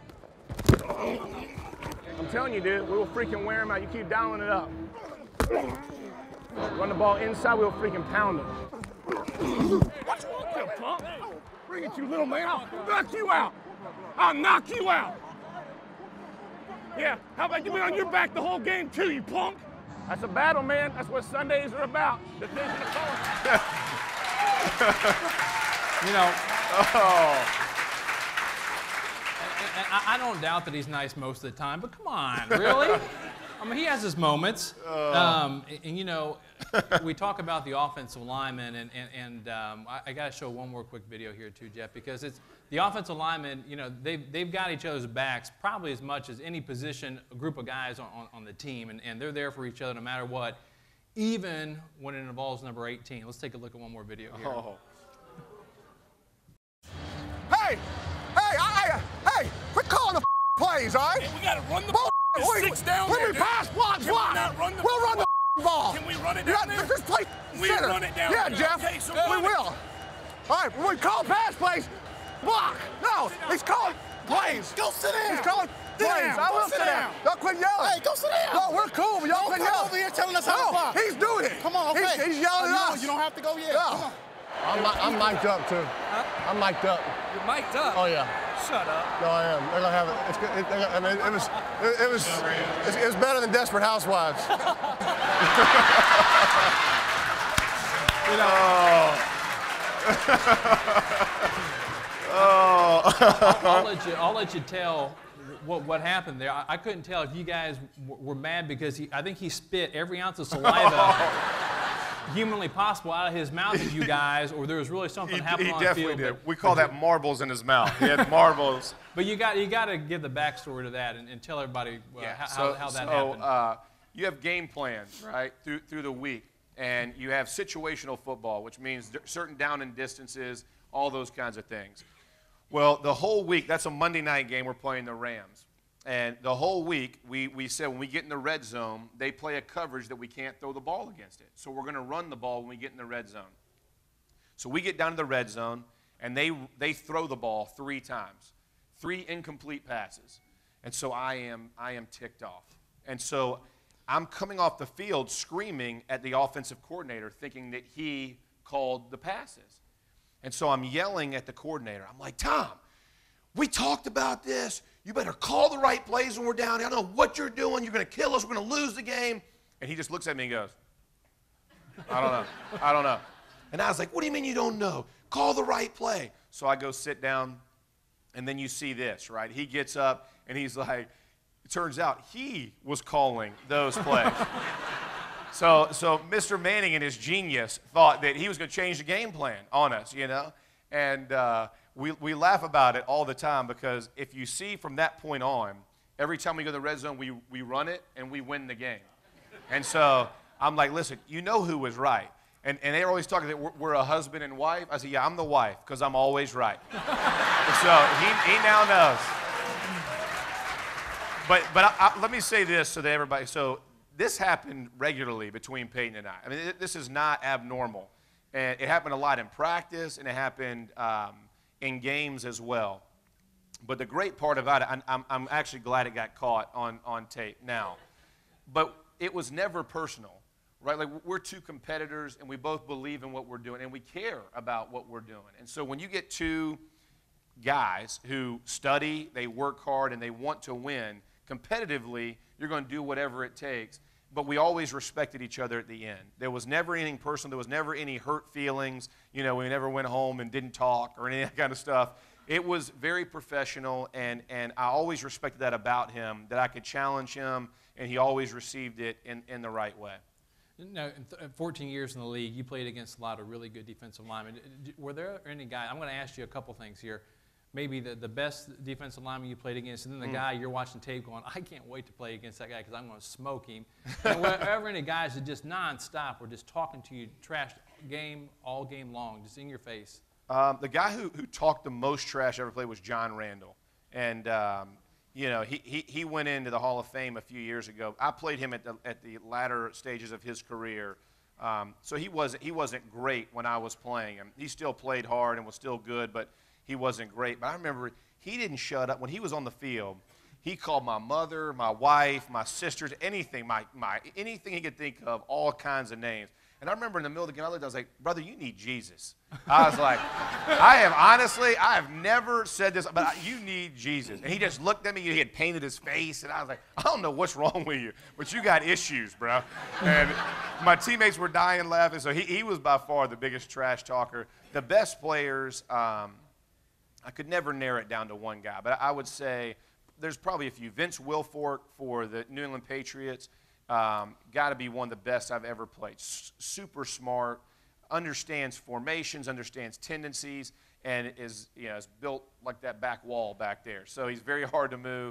I'm telling you, dude, we will freaking wear him out. You keep dialing it up. Run the ball inside, we'll freaking pound him. What you want there, punk? Bring it, you little man. I'll knock you out. I'll knock you out. Yeah, how about you be on your back the whole game, too, you punk? That's a battle, man. That's what Sundays are about. The things in the car. You know, I don't doubt that he's nice most of the time, but come on, really? I mean, he has his moments. And, you know, we talk about the offensive linemen, and I got to show one more quick video here too, Jeff, because it's the offensive linemen. You know, they've got each other's backs probably as much as any position, a group of guys on the team, and they're there for each other no matter what, even when it involves number 18. Let's take a look at one more video here. Oh. Hey, quit calling the plays, all right? Hey, we gotta run the ball. Six down Let there, me dude. pass, block. Can we not run the We'll run the ball. Can we run it down there? Just play We center. run it down Yeah, there. Jeff, Okay, so we run it. will. All right, when we call pass plays, block. No, he's calling plays. Go sit down. He's calling plays. down. I Go will sit sit down. down. Y'all quit yelling. Hey, go sit down. No, we're cool, but y'all Don't quit come yelling. over here telling us how to block. He's doing it. Come on, okay. He's yelling at us. You don't have to go yet. Yeah. Come on. I'm mic'd up, too. I'm mic'd up. You're mic'd up. Oh, yeah. Shut up. No, I am. They're gonna have it. It's good. I mean, it was better than Desperate Housewives. I'll let you tell what happened there. I couldn't tell if you guys were mad because I think he spit every ounce of saliva humanly possible out of his mouth at you guys, or there was really something happening on the field. He definitely did. We call that marbles in his mouth. He had marbles. But you got to give the backstory to that and tell everybody how that happened. You have game plans, right, through the week, and you have situational football, which means certain down and distances, all those kinds of things. Well, the whole week, that's a Monday night game, we're playing the Rams. And the whole week, we said when we get in the red zone, they play a coverage that we can't throw the ball against it. So we're going to run the ball when we get in the red zone. So we get down to the red zone, and they throw the ball 3 times, 3 incomplete passes. And so I am ticked off. And so I'm coming off the field screaming at the offensive coordinator, thinking that he called the passes. And so I'm yelling at the coordinator. I'm like, Tom, we talked about this. You better call the right plays when we're down here. I don't know what you're doing. You're going to kill us. We're going to lose the game. And he just looks at me and goes, I don't know. And I was like, what do you mean you don't know? Call the right play. So I go sit down, and then you see this, right? He gets up, and he's like, it turns out he was calling those plays. So Mr. Manning in his genius thought that he was going to change the game plan on us, you know? And we laugh about it all the time because if you see from that point on, every time we go to the red zone, we run it and we win the game. And so I'm like, listen, you know who was right. And they're always talking that we're a husband and wife. I said, yeah, I'm the wife because I'm always right. So he now knows. But let me say this so that everybody, so this happened regularly between Peyton and I. I mean, this is not abnormal. And it happened a lot in practice, and it happened in games as well. But the great part about it, I'm actually glad it got caught on tape now. But it was never personal, right? Like, we're 2 competitors, and we both believe in what we're doing, and we care about what we're doing. And so when you get 2 guys who study, they work hard, and they want to win, competitively, you're going to do whatever it takes. But we always respected each other at the end. There was never anything personal. There was never any hurt feelings. You know, we never went home and didn't talk or any of that kind of stuff. It was very professional, and I always respected that about him, that I could challenge him, and he always received it in the right way. Now, 14 years in the league, you played against a lot of really good defensive linemen. Were there any guys, I'm going to ask you a couple things here, maybe the best defensive lineman you played against, and then the guy you're watching tape going, I can't wait to play against that guy because I'm going to smoke him. And were ever any guys that just nonstop were just talking to you, trash game all game long, just in your face? The guy who talked the most trash I ever played was John Randall. And, you know, he went into the Hall of Fame a few years ago. I played him at the latter stages of his career. So he wasn't great when I was playing him. He still played hard and was still good, but he wasn't great. But I remember he didn't shut up. When he was on the field, he called my mother, my wife, my sisters, anything, anything he could think of, all kinds of names. And I remember in the middle of the game, I was like, brother, you need Jesus. I was like, I have never said this, but you need Jesus. And he just looked at me, he had painted his face, and I was like, I don't know what's wrong with you, but you got issues, bro. And my teammates were dying laughing, so he was by far the biggest trash talker. The best players, I could never narrow it down to one guy, but I would say there's probably a few. Vince Wilfork for the New England Patriots. got to be one of the best I've ever played. Super smart, understands formations, understands tendencies, and is built like that back wall back there. So he's very hard to move.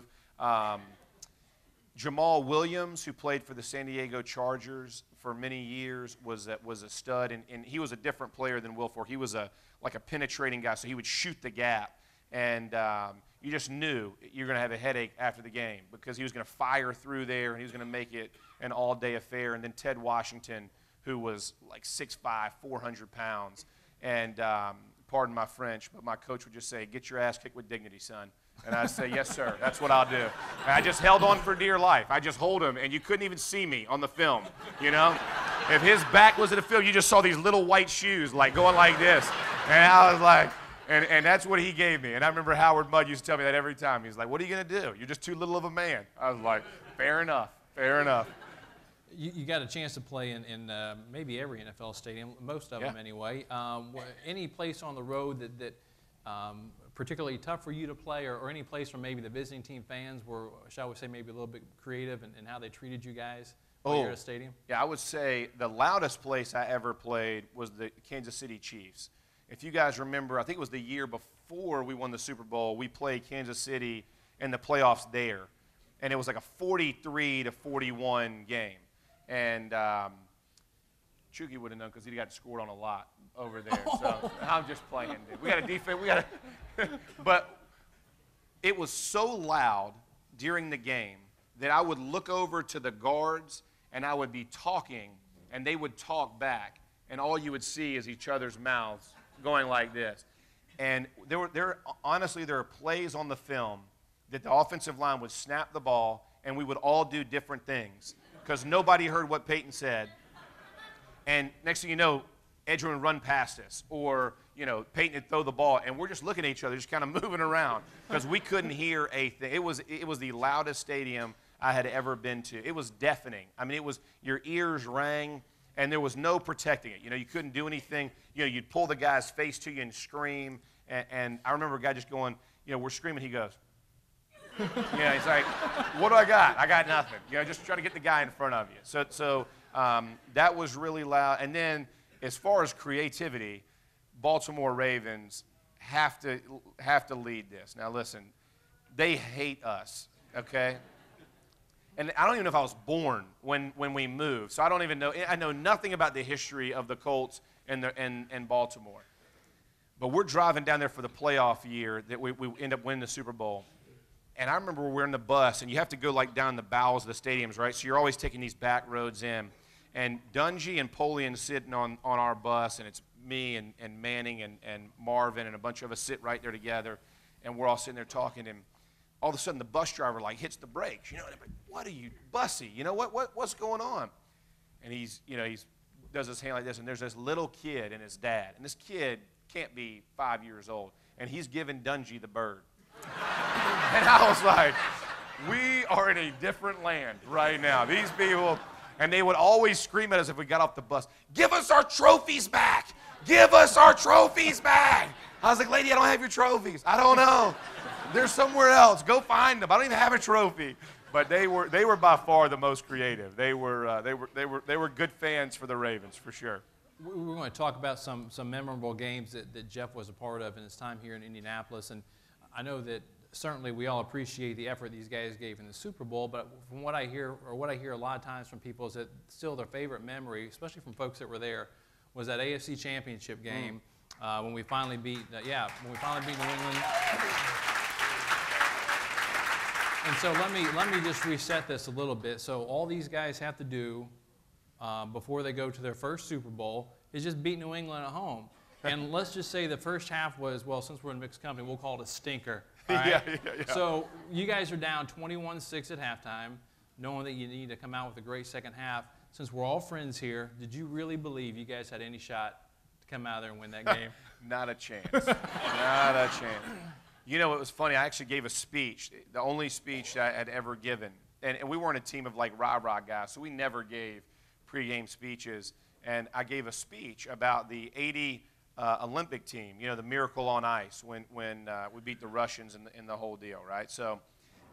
Jamal Williams, who played for the San Diego Chargers for many years, was a stud, and he was a different player than Wilfork. He was like a penetrating guy, so he would shoot the gap, and you just knew you're going to have a headache after the game because he was going to fire through there, and he was going to make it an all-day affair. And then Ted Washington, who was like 6'5", 400 pounds, and pardon my French, but my coach would just say, "Get your ass kicked with dignity, son." And I'd say, "Yes, sir, that's what I'll do." And I just held on for dear life. I just hold him, and you couldn't even see me on the film, you know? If his back was to the field, you just saw these little white shoes, like, going like this. And I was like, and that's what he gave me. And I remember Howard Mudd used to tell me that every time. He's like, "What are you going to do? You're just too little of a man." I was like, fair enough, fair enough. You got a chance to play in maybe every NFL stadium, most of them anyway. Any place on the road that particularly tough for you to play, or any place where maybe the visiting team fans were, shall we say, maybe a little bit creative in how they treated you guys while you're at a stadium? Yeah, I would say the loudest place I ever played was the Kansas City Chiefs. If you guys remember, I think it was the year before we won the Super Bowl, we played Kansas City in the playoffs there. And it was like a 43-41 game. And Chucky would have known because he got scored on a lot over there. So I'm just playing, dude. We got a defense. But it was so loud during the game that I would look over to the guards and I would be talking and they would talk back, and all you would see is each other's mouths going like this. And honestly, there are plays on the film that the offensive line would snap the ball and we would all do different things because nobody heard what Peyton said. And next thing you know, Edgerrin would run past us, or Peyton would throw the ball, and we're just looking at each other, just kind of moving around because we couldn't hear a thing. It was the loudest stadium I had ever been to. It was deafening. I mean, your ears rang, and there was no protecting it. You couldn't do anything. You'd pull the guy's face to you and scream. And I remember a guy just going, we're screaming. He goes, he's like, "What do I got? I got nothing." Just trying to get the guy in front of you. So that was really loud. And then as far as creativity, Baltimore Ravens have to lead this. Now listen, they hate us, okay? And I don't even know if I was born when we moved, so I don't even know. I know nothing about the history of the Colts and Baltimore. But we're driving down there for the playoff year that we end up winning the Super Bowl. And I remember we're in the bus, and you have to go like down the bowels of the stadiums, right? So you're always taking these back roads in. And Dungy and Polian sitting on our bus, and it's me and Manning and Marvin and a bunch of us sit right there together, and we're all sitting there talking, and all of a sudden the bus driver like hits the brakes. And I'm like, "What are you, Bussy? What's going on?" And he's does his hand like this, and there's this little kid and his dad, and this kid can't be 5 years old, and he's giving Dungy the bird. And I was like, we are in a different land right now. These people, and they would always scream at us if we got off the bus, "Give us our trophies back! Give us our trophies back!" I was like, "Lady, I don't have your trophies." "I don't know. They're somewhere else. Go find them. I don't even have a trophy." But they were by far the most creative. They were good fans for the Ravens, for sure. We're going to talk about some memorable games that Jeff was a part of in his time here in Indianapolis. And I know that certainly we all appreciate the effort these guys gave in the Super Bowl, but from what I hear a lot of times from people is that still their favorite memory, especially from folks that were there, was that AFC Championship game when we finally beat New England. And so let me just reset this a little bit. So all these guys have to do before they go to their first Super Bowl is just beat New England at home. And let's just say the first half was, well, since we're in mixed company, we'll call it a stinker. All right? Yeah. So you guys are down 21-6 at halftime, knowing that you need to come out with a great second half. Since we're all friends here, did you really believe you guys had any shot to come out there and win that game? Not a chance. Not a chance. It was funny. I actually gave a speech, the only speech I had ever given. And we weren't a team of like rah-rah guys, so we never gave pregame speeches. And I gave a speech about the '80 Olympic team, the Miracle on Ice, when we beat the Russians in the whole deal, right? So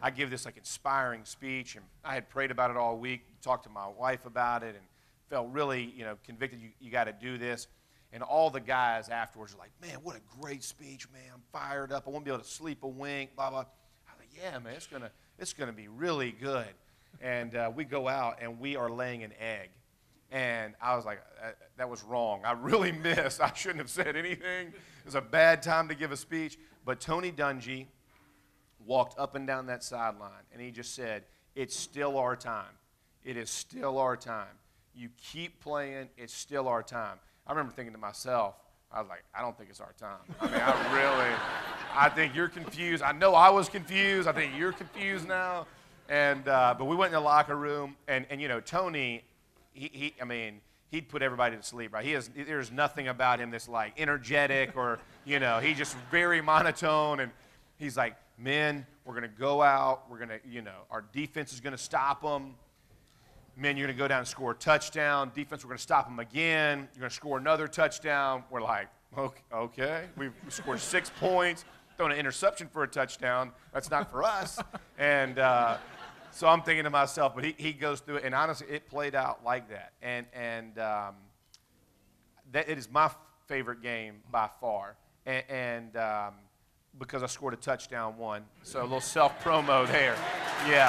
I give this like inspiring speech, and I had prayed about it all week, talked to my wife about it, and felt really, convicted you got to do this. And all the guys afterwards are like, man, what a great speech, man. I'm fired up. I won't be able to sleep a wink, blah, blah. I'm like, yeah, man, it's gonna be really good. And we go out, and we are laying an egg. And I was like, that was wrong. I really missed. I shouldn't have said anything. It was a bad time to give a speech. But Tony Dungy walked up and down that sideline, and he just said, it's still our time. It is still our time. You keep playing, it's still our time. I remember thinking to myself, I was like, I don't think it's our time. I mean, I think you're confused. I know I was confused. I think you're confused now. And but we went in the locker room, and Tony, he'd put everybody to sleep, right? There's nothing about him that's like energetic or, he's just very monotone. And he's like, men, we're going to go out. We're going to, our defense is going to stop them. Men, you're going to go down and score a touchdown. Defense, we're going to stop them again. You're going to score another touchdown. We're like, okay. We scored 6 points, thrown an interception for a touchdown. That's not for us. And so I'm thinking to myself, but he goes through it. And honestly, it played out like that. And that it is my favorite game by far. And because I scored a touchdown one. So a little self-promo there. Yeah.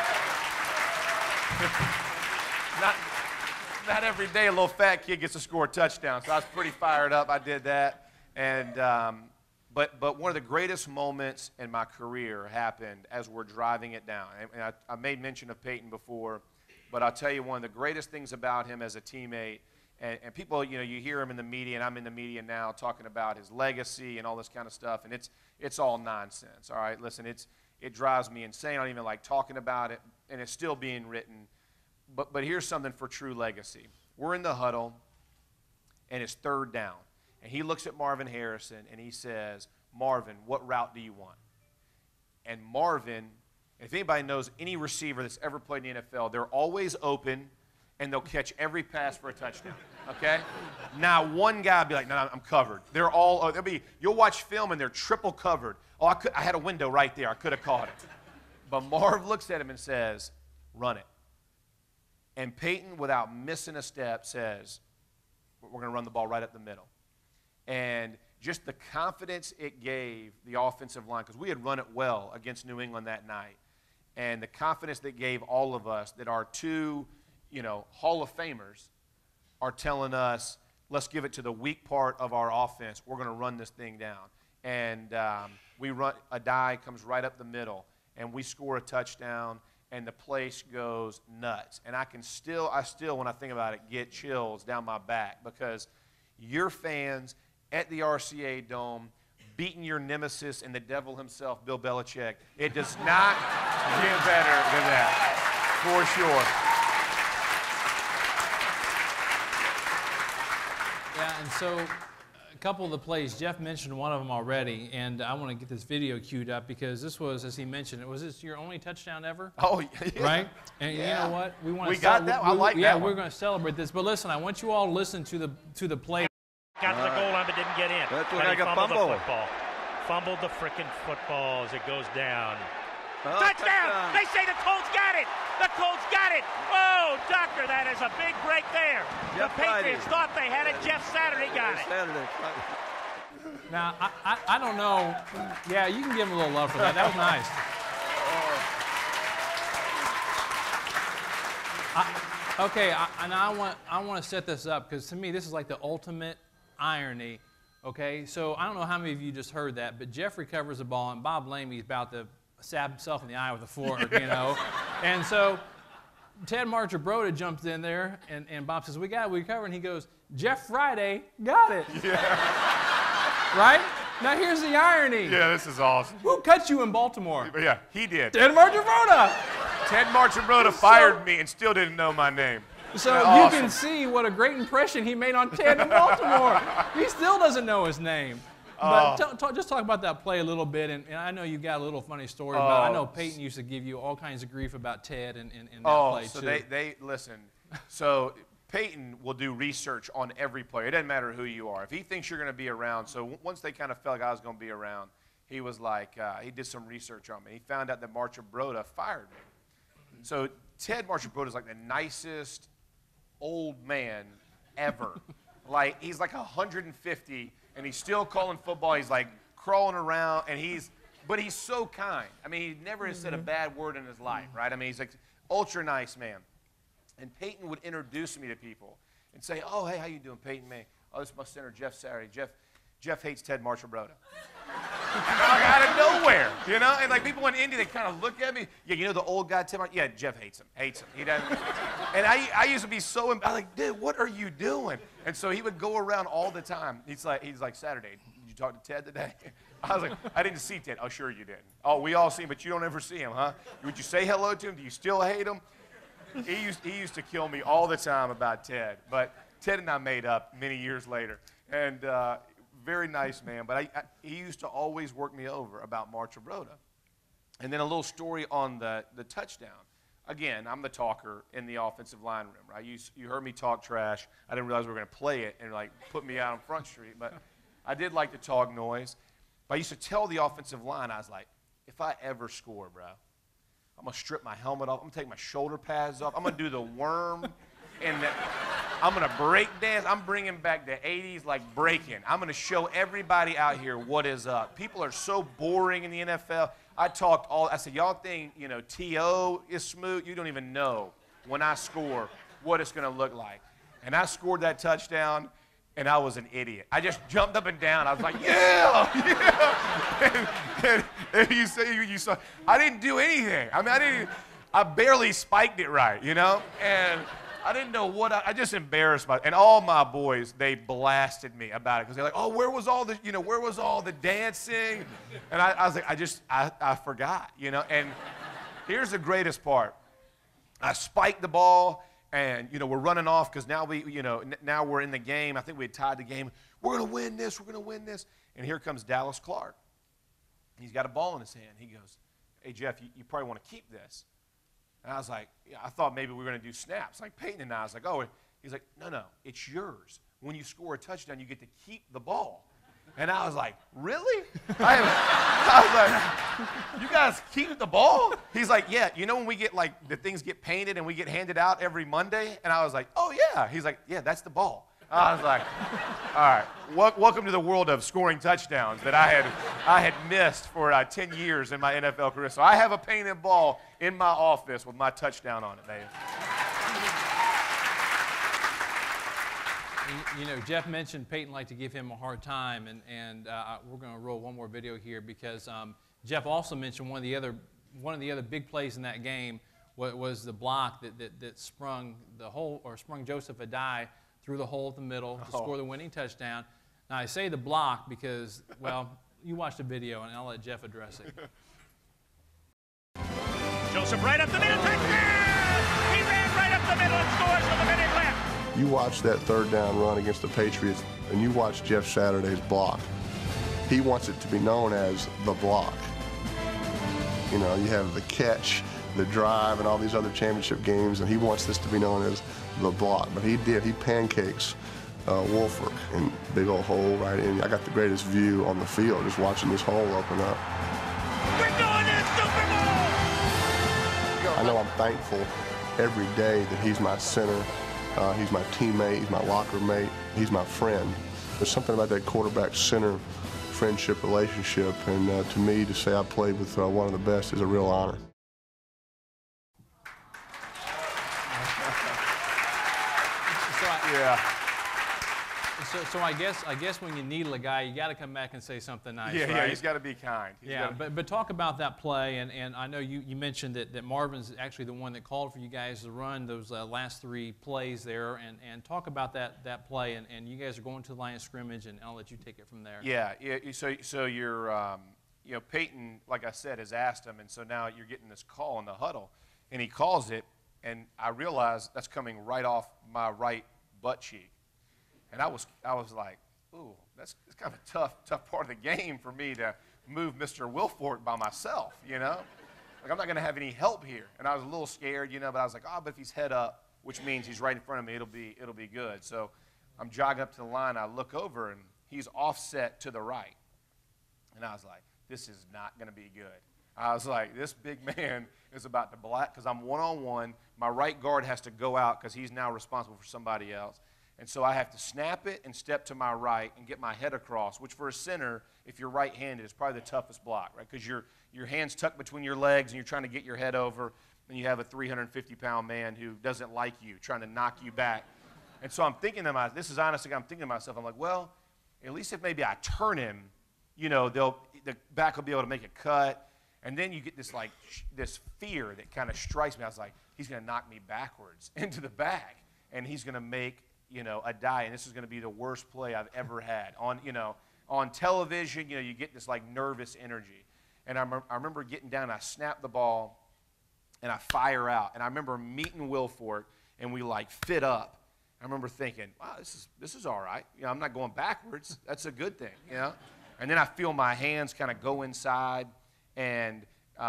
Not every day a little fat kid gets to score a touchdown, so I was pretty fired up. I did that, and but one of the greatest moments in my career happened as we're driving it down. And I made mention of Peyton before, but I'll tell you one of the greatest things about him as a teammate. And people, you hear him in the media, and I'm in the media now talking about his legacy and all this kind of stuff, and it's all nonsense. All right, listen, it drives me insane. I don't even like talking about it, and it's still being written. But here's something for true legacy. We're in the huddle, and it's 3rd down. And he looks at Marvin Harrison, and he says, Marvin, what route do you want? And Marvin, if anybody knows any receiver that's ever played in the NFL, they're always open, and they'll catch every pass for a touchdown, okay? Now, one guy will be like, no, I'm covered. They're all, you'll watch film, and they're triple covered. Oh, I had a window right there. I could have caught it. But Marv looks at him and says, run it. And Peyton, without missing a step, says, we're going to run the ball right up the middle. And just the confidence it gave the offensive line, because we had run it well against New England that night, and the confidence that gave all of us that our 2, Hall of Famers are telling us, let's give it to the weak part of our offense. We're going to run this thing down. And we run, a die comes right up the middle, and we score a touchdown, and the place goes nuts. And I still, when I think about it, get chills down my back, because your fans at the RCA Dome beating your nemesis and the devil himself, Bill Belichick, it does not get better than that, for sure. Yeah, and so a couple of the plays, Jeff mentioned one of them already, and I want to get this video queued up because this was, as he mentioned, was this your only touchdown ever? Oh, yeah. Right? And you know what? We got that. I like that. Yeah, we're going to celebrate this. But listen, I want you all to listen to the play. Got to the goal line but didn't get in. That's what I got fumbled. Fumbled the frickin' football as it goes down. Oh, touchdown! They say the Colts got it! The Colts got it! Oh, doctor, that is a big break there. Jeff the Patriots thought they had it. Jeff Saturday got it. Now, I don't know. Yeah, you can give him a little love for that. That was nice. I want to set this up because to me this is like the ultimate irony. Okay, so I don't know how many of you just heard that, but Jeff recovers the ball and Bob Lamey's about to stab himself in the eye with a fork, And so Ted Marchibroda jumps in there, and Bob says, we got it, we recovered, and he goes, Jeff Friday got it. Yeah. Right? Now here's the irony. Yeah, this is awesome. Who cut you in Baltimore? Yeah, he did. Ted Marchibroda. Ted Marchibroda fired me and still didn't know my name. So awesome. You can see what a great impression he made on Ted in Baltimore. He still doesn't know his name. But just talk about that play a little bit, and I know you got a little funny story about it. I know Peyton used to give you all kinds of grief about Ted and that play so too. they listen. So Peyton will do research on every player. It doesn't matter who you are. If he thinks you're going to be around, so once they kind of felt like I was going to be around, he was like, he did some research on me. He found out that Marchibroda fired me. So Ted Marchibroda is like the nicest old man ever. Like, he's like 150, and he's still calling football. He's like crawling around, and but he's so kind. I mean, he never has said a bad word in his life, right? I mean, he's like ultra nice man. And Peyton would introduce me to people and say, oh, hey, how you doing, Peyton? Man, oh, this is my center, Jeff Saturday. Jeff hates Ted Marchibroda. Out of nowhere, you know? And like people in Indy, they kind of look at me. Yeah, you know the old guy, Ted Marchibroda? Yeah, Jeff hates him. He doesn't. And I used to be so, I'm like, dude, what are you doing? And so he would go around all the time. He's like, Saturday, did you talk to Ted today? I was like, I didn't see Ted. Oh, sure you didn't. Oh, we all see him, but you don't ever see him, huh? Would you say hello to him? Do you still hate him? He used to kill me all the time about Ted. But Ted and I made up many years later. And very nice man. But he used to always work me over about Marchibroda. And then a little story on the touchdown. Again, I'm the talker in the offensive line room, right? You heard me talk trash. I didn't realize we were going to play it and like put me out on Front Street. But I did like to talk noise. But I used to tell the offensive line, I was like, if I ever score, bro, I'm going to strip my helmet off. I'm going to take my shoulder pads off. I'm going to do the worm. And I'm going to break dance. I'm bringing back the 80s like breaking. I'm going to show everybody out here what is up. People are so boring in the NFL. I said, y'all think, T.O. is smooth? You don't even know when I score what it's going to look like. And I scored that touchdown, and I was an idiot. I just jumped up and down. I was like, yeah, yeah. And you saw, I didn't do anything. I mean, I barely spiked it right, And I didn't know what I just embarrassed myself. And all my boys, they blasted me about it because they're like, oh, where was all the dancing? And I was like, I forgot, And here's the greatest part. I spiked the ball. And, we're running off because now now we're in the game. I think we had tied the game. We're going to win this. We're going to win this. And here comes Dallas Clark. He's got a ball in his hand. He goes, hey, Jeff, you probably want to keep this. And I was like, yeah, I thought maybe we were going to do snaps. Like Peyton and I was like, oh. He's like, no, it's yours. When you score a touchdown, you get to keep the ball. And I was like, really? I was like, you guys keep the ball? He's like, yeah. When we get the things get painted and we get handed out every Monday? And I was like, oh, yeah. He's like, yeah, that's the ball. I was like, all right. Welcome to the world of scoring touchdowns that I had missed for 10 years in my NFL career. So I have a painted ball in my office with my touchdown on it, baby. Jeff mentioned Peyton liked to give him a hard time, and we're going to roll one more video here because Jeff also mentioned one of the other big plays in that game was the block that sprung Joseph Adai through the hole at the middle to score the winning touchdown. Now I say the block because, well, you watch the video and I'll let Jeff address it. Joseph right up the middle, touchdown! He ran right up the middle and scores with a minute left. You watch that third down run against the Patriots, and you watch Jeff Saturday's block. He wants it to be known as the block. You have the catch, the drive, and all these other championship games, and he wants this to be known as the block. But he did. He pancakes Wolford in big old hole right in. I got the greatest view on the field just watching this hole open up. We're going to Super Bowl! I know I'm thankful every day that he's my center. He's my teammate, he's my locker mate, he's my friend. There's something about that quarterback-center friendship relationship, and to me, to say I played with one of the best is a real honor. Yeah. So I guess when you needle a guy, you got to come back and say something nice. Yeah, right? yeah, he's got to be kind. But talk about that play, and I know you mentioned that Marvin's actually the one that called for you guys to run those last three plays there, and talk about that play, and you guys are going to the line of scrimmage, and I'll let you take it from there. Yeah. So you're, Peyton, like I said, has asked him, and so now you're getting this call in the huddle, and he calls it, and I realize that's coming right off my right butt cheek. And I was like, ooh, it's kind of a tough part of the game for me to move Mr. Wilfork by myself, Like, I'm not going to have any help here. And I was a little scared, but I was like, but if he's head up, which means he's right in front of me, it'll be good. So I'm jogging up to the line. I look over, and he's offset to the right. And I was like, this is not going to be good. I was like, this big man is about to block, because I'm one-on-one. My right guard has to go out because he's now responsible for somebody else. And so I have to snap it and step to my right and get my head across, which for a center, if you're right-handed, is probably the toughest block, right? Because your hand's tucked between your legs and you're trying to get your head over, and you have a 350-pound man who doesn't like you, trying to knock you back. And so I'm thinking to myself, this is honestly, I'm thinking to myself, I'm like, well, at least if maybe I turn him, you know, the back will be able to make a cut. And then you get this, like, this fear that kind of strikes me. I was like, he's going to knock me backwards into the back, and he's going to make, you know, a die, and this is going to be the worst play I've ever had. On television, you know, you get this, like, nervous energy. And I remember getting down, I snap the ball, and I fire out. And I remember meeting Wilfork, and we, like, fit up. I remember thinking, wow, this is all right. You know, I'm not going backwards. That's a good thing, you know. And then I feel my hands kind of go inside. And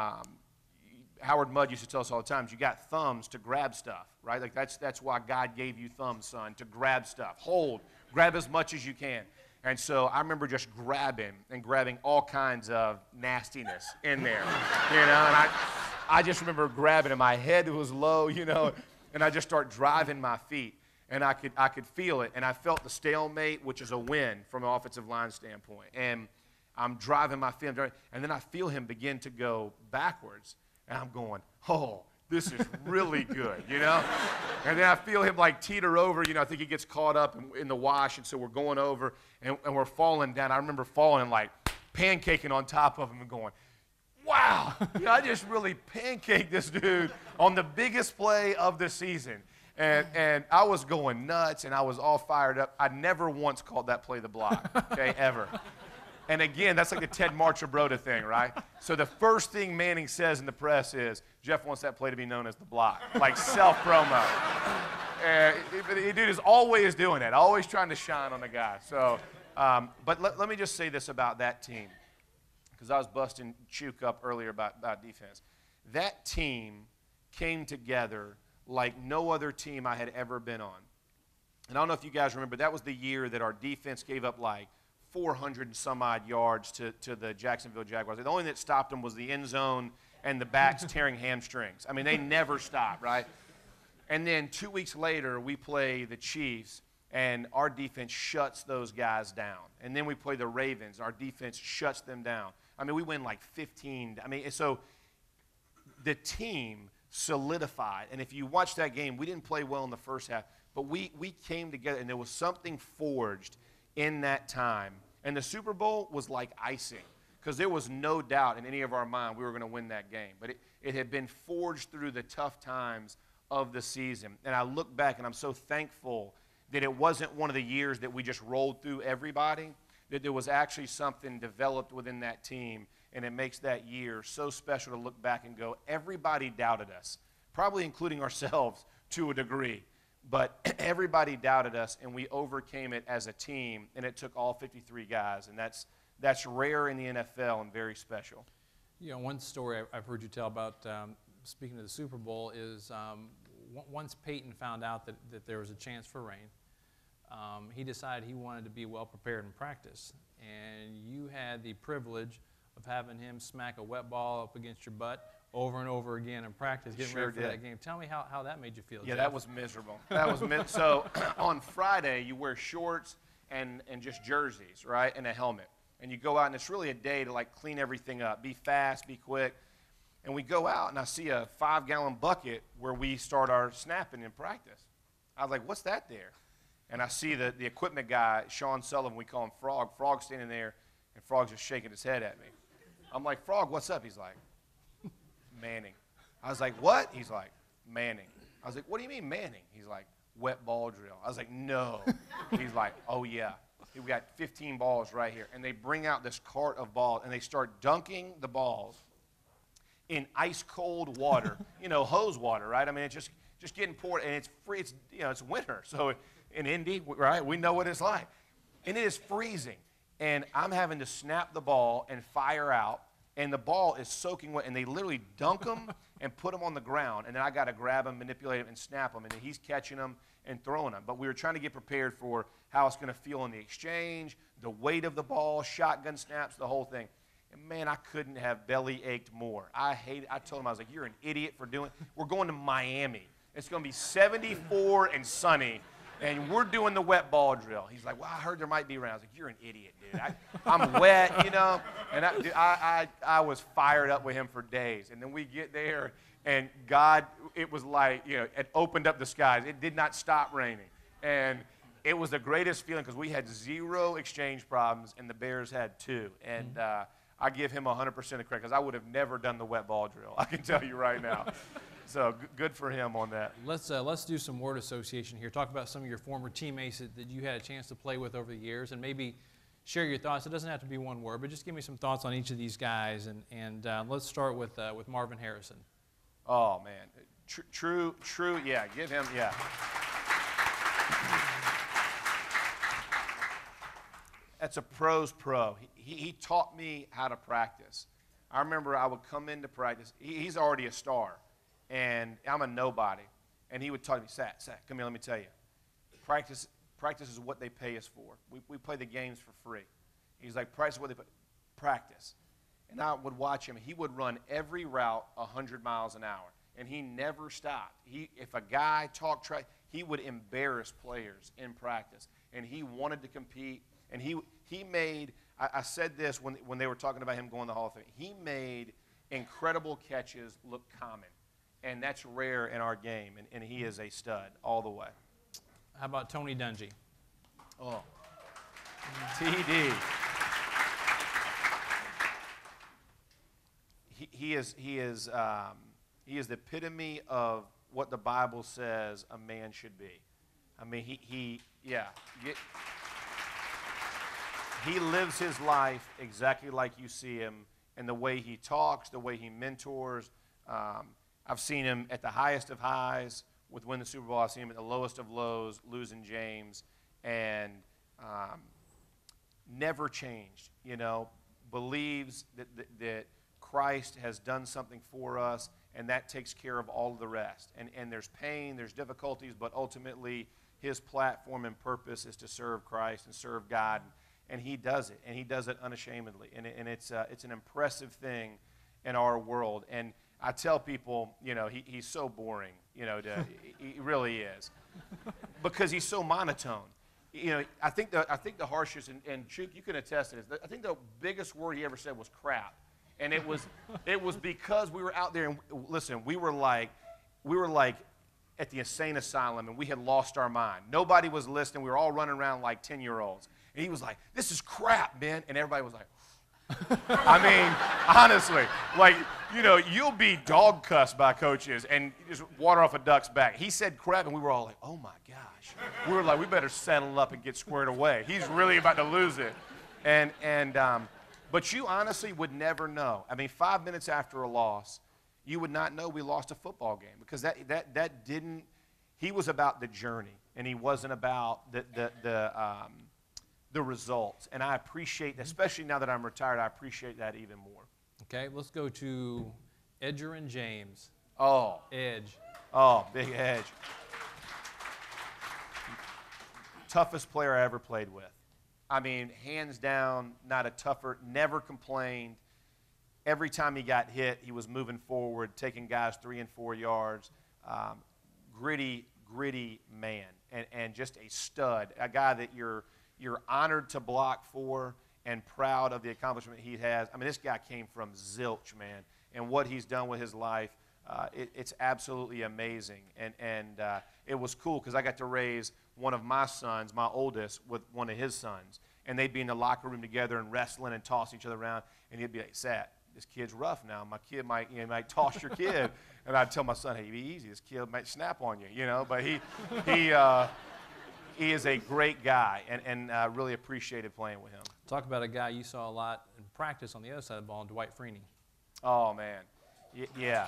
Howard Mudd used to tell us all the time, you got thumbs to grab stuff, right? Like that's why God gave you thumbs, son, to grab stuff. Hold, grab as much as you can. And so I remember just grabbing all kinds of nastiness in there, you know. And I just remember grabbing, and my head was low, you know, and I just start driving my feet. And I could feel it, and I felt the stalemate, which is a win from an offensive line standpoint. And I'm driving my feet, and then I feel him begin to go backwards, and I'm going, oh, this is really good, you know? And then I feel him, like, teeter over, you know, I think he gets caught up in the wash, and so we're going over, and we're falling down. I remember falling and, like, pancaking on top of him and going, wow, you know, I just really pancaked this dude on the biggest play of the season. And I was going nuts, and I was all fired up. I never once called that play the block, okay, ever. And again, that's like the Ted Marchibroda thing, right? So the first thing Manning says in the press is, Jeff wants that play to be known as the block, like self-promo. The dude is always doing that, always trying to shine on the guy. So, but let me just say this about that team, because I was busting Chuk up earlier about defense. That team came together like no other team I had ever been on. And I don't know if you guys remember, that was the year that our defense gave up like 400 and some odd yards to the Jacksonville Jaguars. The only thing that stopped them was the end zone and the backs tearing hamstrings. I mean, they never stopped, right? And then 2 weeks later, we play the Chiefs, and our defense shuts those guys down. And then we play the Ravens. Our defense shuts them down. I mean, we win like 15. I mean, so the team solidified. And if you watch that game, we didn't play well in the first half, but we came together, and there was something forged in that time. And the Super Bowl was like icing, because there was no doubt in any of our mind we were going to win that game. But it had been forged through the tough times of the season. And I look back, and I'm so thankful that it wasn't one of the years that we just rolled through everybody, that there was actually something developed within that team. And it makes that year so special to look back and go, everybody doubted us, probably including ourselves to a degree. But everybody doubted us, and we overcame it as a team, and it took all 53 guys. And that's rare in the NFL and very special. You know, one story I've heard you tell about, speaking of the Super Bowl, is once Peyton found out that there was a chance for rain, he decided he wanted to be well prepared in practice. And you had the privilege of having him smack a wet ball up against your butt over and over again in practice, getting ready for that game. Tell me how that made you feel, Yeah, Jeff. that was miserable. So on Friday, you wear shorts and just jerseys, right, and a helmet. And you go out, and it's really a day to, like, clean everything up, be fast, be quick. And we go out, and I see a 5-gallon bucket where we start our snapping in practice. I was like, what's that there? And I see the equipment guy, Sean Sullivan, we call him Frog. Frog's standing there, and Frog's just shaking his head at me. I'm like, Frog, what's up? He's like, Manning. I was like, what? He's like, Manning. I was like, what do you mean Manning? He's like, wet ball drill. I was like, no. He's like, oh, yeah. We got 15 balls right here. And they bring out this cart of balls, and they start dunking the balls in ice-cold water, you know, hose water, right? I mean, it's just getting poured, and it's free. It's, you know, it's winter. So in Indy, right, we know what it's like. And it is freezing. And I'm having to snap the ball and fire out, and the ball is soaking wet, and they literally dunk them and put them on the ground, and then I got to grab them, manipulate them, and snap them, and then he's catching them and throwing them. But we were trying to get prepared for how it's going to feel in the exchange, the weight of the ball, shotgun snaps, the whole thing. And man, I couldn't have belly ached more. I told him, I was like, you're an idiot for doing, we're going to Miami. It's going to be 74 and sunny, and we're doing the wet ball drill. He's like, well, I heard there might be rounds. I was like, you're an idiot, dude. I'm wet, you know. And I was fired up with him for days. And then we get there, and God, it was like, you know, it opened up the skies. It did not stop raining. And it was the greatest feeling because we had 0 exchange problems, and the Bears had 2. And I give him 100% of credit because I would have never done the wet ball drill. I can tell you right now. So good for him on that. Let's do some word association here. Talk about some of your former teammates that you had a chance to play with over the years, and maybe share your thoughts. It doesn't have to be one word, but just give me some thoughts on each of these guys. And let's start with Marvin Harrison. Oh man, true. Yeah, give him. Yeah. That's a pro's pro. He taught me how to practice. I remember I would come into practice. He's already a star, and I'm a nobody. And he would talk to me, Sat, come here, let me tell you. Practice is what they pay us for. We play the games for free. He's like, practice is what they pay. Practice. And I would watch him. He would run every route 100 miles an hour, and he never stopped. If a guy talked trash, he would embarrass players in practice, and he wanted to compete. And he made, I said this when they were talking about him going to the Hall of Fame, he made incredible catches look common. And that's rare in our game, and he is a stud all the way. How about Tony Dungy? Oh, TD. He is the epitome of what the Bible says a man should be. I mean, he lives his life exactly like you see him, and the way he talks, the way he mentors. I've seen him at the highest of highs with winning the Super Bowl. I've seen him at the lowest of lows, losing James, and never changed. You know, believes that Christ has done something for us, and that takes care of all of the rest. And there's pain, there's difficulties, but ultimately his platform and purpose is to serve Christ and serve God. And he does it, and he does it unashamedly. And it's an impressive thing in our world. And I tell people, you know, he's so boring, you know, he really is, because he's so monotone. You know, I think the harshest, and Chuk, you can attest to this, I think the biggest word he ever said was crap. And it was because we were out there, and listen, we were like at the insane asylum, and we had lost our mind. Nobody was listening. We were all running around like 10-year-olds. And he was like, this is crap, man. And everybody was like, I mean, honestly, like, you know, you'll be dog cussed by coaches and just water off a duck's back. He said crap, and we were all like, oh, my gosh. We were like, we better settle up and get squared away. He's really about to lose it. But you honestly would never know. I mean, 5 minutes after a loss, you would not know we lost a football game, because that didn't, he was about the journey, and he wasn't about the results. And I appreciate, especially now that I'm retired, I appreciate that even more. Okay, let's go to Edgerrin James. Oh. Edge. Oh, big Edge. Toughest player I ever played with. I mean, hands down, not a tougher, never complained. Every time he got hit, he was moving forward, taking guys 3 and 4 yards. Gritty man, and just a stud, a guy that you're honored to block for and proud of the accomplishment he has. I mean, this guy came from zilch, man, and what he's done with his life, it's absolutely amazing. And it was cool because I got to raise one of my sons, my oldest, with one of his sons, and they'd be in the locker room together and wrestling and tossing each other around, and he'd be like, Sat, this kid's rough now. My kid might toss your kid. And I'd tell my son, hey, be easy. This kid might snap on you, you know. But he is a great guy, and really appreciated playing with him. Talk about a guy you saw a lot in practice on the other side of the ball, Dwight Freeney. Oh, man. Yeah.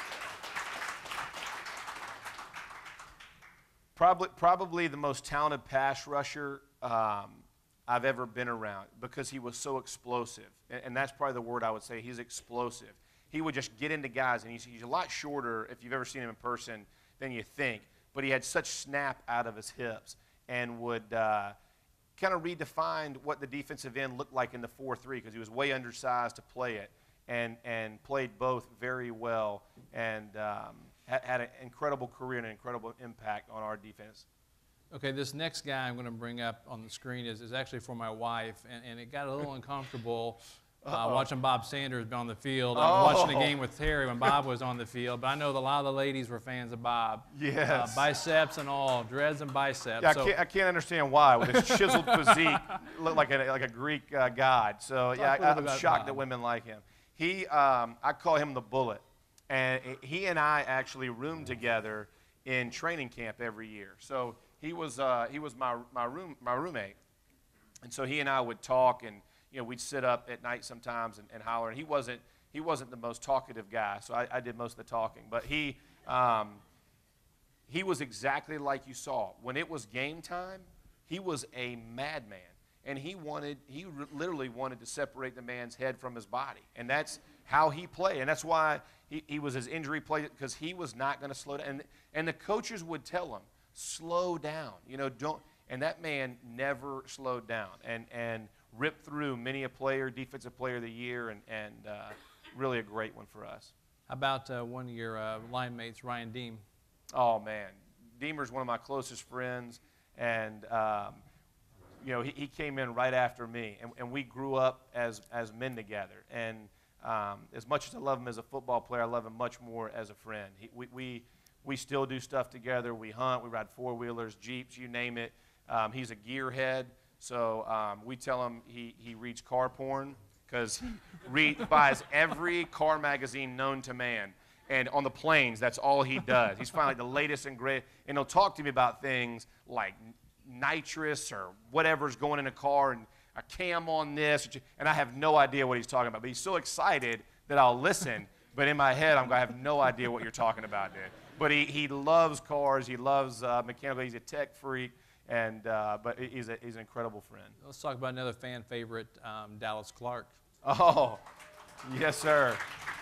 Probably the most talented pass rusher I've ever been around, because he was so explosive. And that's probably the word I would say. He's explosive. He would just get into guys, and he's a lot shorter, if you've ever seen him in person, than you think. But he had such snap out of his hips, and would kind of redefined what the defensive end looked like in the 4-3 because he was way undersized to play it and played both very well and had an incredible career and an incredible impact on our defense. Okay, this next guy I'm going to bring up on the screen is actually for my wife, and it got a little uncomfortable watching Bob Sanders be on the field. Watching the game with Terry when Bob was on the field, but I know that a lot of the ladies were fans of Bob. Yes. Biceps and all, dreads and biceps. Yeah, so, I can't understand why. With his chiseled physique, looked like a Greek god. So, yeah, I'm shocked that women like him. I call him the Bullet. And he and I actually roomed together in training camp every year. So he was my roommate, and so he and I would talk, and we'd sit up at night sometimes and holler. And he wasn't the most talkative guy, so I did most of the talking. But he was exactly like you saw. When it was game time, he was a madman, and he literally wanted to separate the man's head from his body, and that's how he played, and that's why he was his injury play, because he was not going to slow down. And the coaches would tell him, slow down, don't. And that man never slowed down and ripped through many a player, defensive player of the year, and really a great one for us. How about one of your line mates, Ryan Deem? Oh, man. Deemer's one of my closest friends, and he came in right after me, and we grew up as men together. And as much as I love him as a football player, I love him much more as a friend. We still do stuff together. We hunt, we ride four-wheelers, Jeeps, you name it. He's a gearhead, so we tell him he reads car porn because he buys every car magazine known to man. And on the planes, that's all he does. He's finding the latest and great, and he'll talk to me about things like nitrous or whatever's going in a car and a cam on this, and I have no idea what he's talking about. But he's so excited that I'll listen, but in my head, I have no idea what you're talking about, dude. But he loves cars. He loves mechanical. He's a tech freak, but he's an incredible friend. Let's talk about another fan favorite, Dallas Clark. Oh, yes, sir.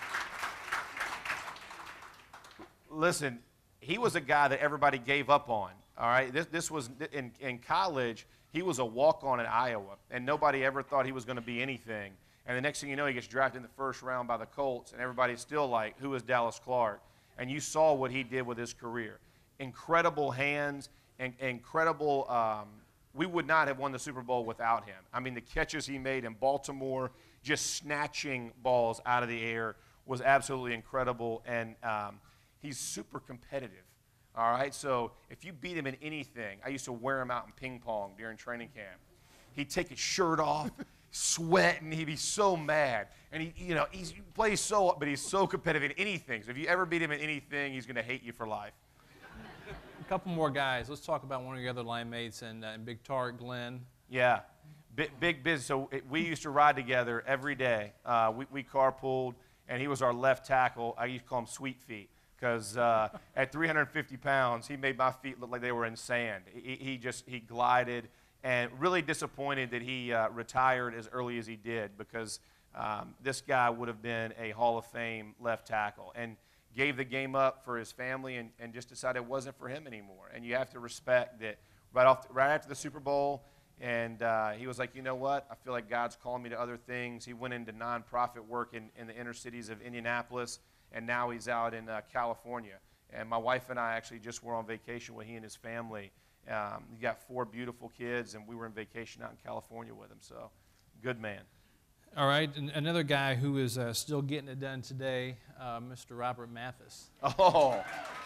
Listen, he was a guy that everybody gave up on. All right, this was in college. He was a walk-on in Iowa, and nobody ever thought he was going to be anything. And the next thing you know, he gets drafted in the first round by the Colts, and everybody's still like, who is Dallas Clark? And you saw what he did with his career. Incredible hands, and incredible. We would not have won the Super Bowl without him. I mean, the catches he made in Baltimore, just snatching balls out of the air, was absolutely incredible. And he's super competitive. All right, so if you beat him in anything, I used to wear him out in ping pong during training camp. He'd take his shirt off, sweating. He'd be so mad, and he plays but he's so competitive in anything. So if you ever beat him in anything, he's going to hate you for life. A couple more guys. Let's talk about one of your other line mates and Big Tart, Glenn. Yeah, big business. So we used to ride together every day. We carpooled, and he was our left tackle. I used to call him Sweet Feet, because at 350 pounds, he made my feet look like they were in sand. He glided, and really disappointed that he retired as early as he did, because this guy would have been a Hall of Fame left tackle, and gave the game up for his family and just decided it wasn't for him anymore. And you have to respect that right after the Super Bowl, and he was like, you know what, I feel like God's calling me to other things. He went into nonprofit work in the inner cities of Indianapolis, and now he's out in California. And my wife and I actually just were on vacation with he and his family. He got 4 beautiful kids, and we were on vacation out in California with him. So, good man. All right, and another guy who is still getting it done today, Mr. Robert Mathis. Oh.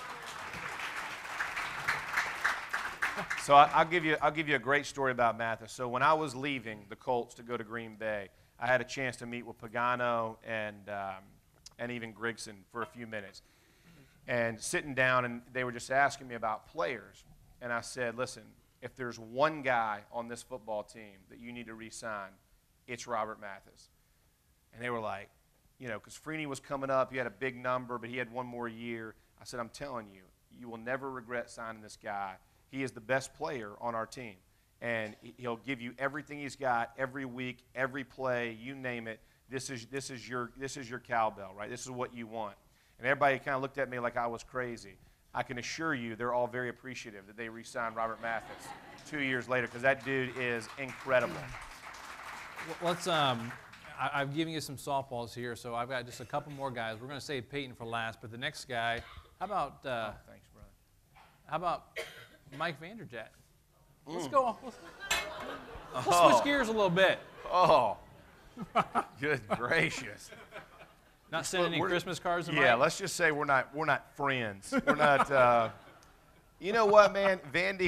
So I'll give you a great story about Mathis. So when I was leaving the Colts to go to Green Bay, I had a chance to meet with Pagano and even Grigson for a few minutes. And sitting down, and they were just asking me about players. And I said, listen, if there's one guy on this football team that you need to re-sign, it's Robert Mathis. And they were like, because Freeney was coming up, he had a big number, but he had one more year. I said, I'm telling you, you will never regret signing this guy. He is the best player on our team. And he'll give you everything he's got every week, every play, you name it. This is your cowbell, right? This is what you want. And everybody kind of looked at me like I was crazy. I can assure you they're all very appreciative that they re-signed Robert Mathis 2 years later, because that dude is incredible. Let's. I've given you some softballs here, so I've got just a couple more guys. We're going to save Peyton for last, but the next guy, how about? Thanks, brother. How about Mike Vanderjagt? Let's go. Let's Oh. switch gears a little bit. Oh, good gracious. Not sending any Christmas cards to Yeah, Mike? let's just say we're not friends. We're not. You know what, man? Vandy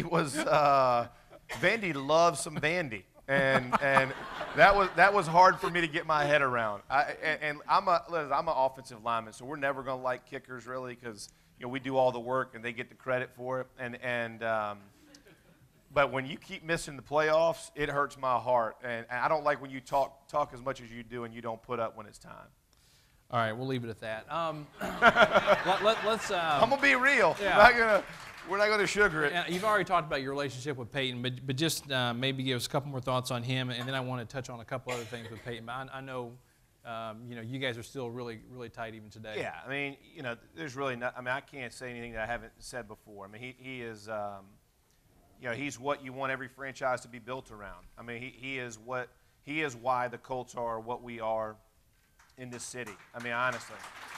loves some Vandy, and that was hard for me to get my head around. I'm an offensive lineman, so we're never gonna like kickers really, because we do all the work and they get the credit for it. But when you keep missing the playoffs, it hurts my heart, and I don't like when you talk as much as you do and you don't put up when it's time. All right, we'll leave it at that. Let's. I'm gonna be real. Yeah. We're not gonna sugar it. You've already talked about your relationship with Peyton, but just maybe give us a couple more thoughts on him, and then I want to touch on a couple other things with Peyton. But I know, you guys are still really, really tight even today. Yeah, I mean, there's really not. I mean, I can't say anything that I haven't said before. I mean, he is. He's what you want every franchise to be built around. I mean, he is why the Colts are what we are in this city. I mean, honestly.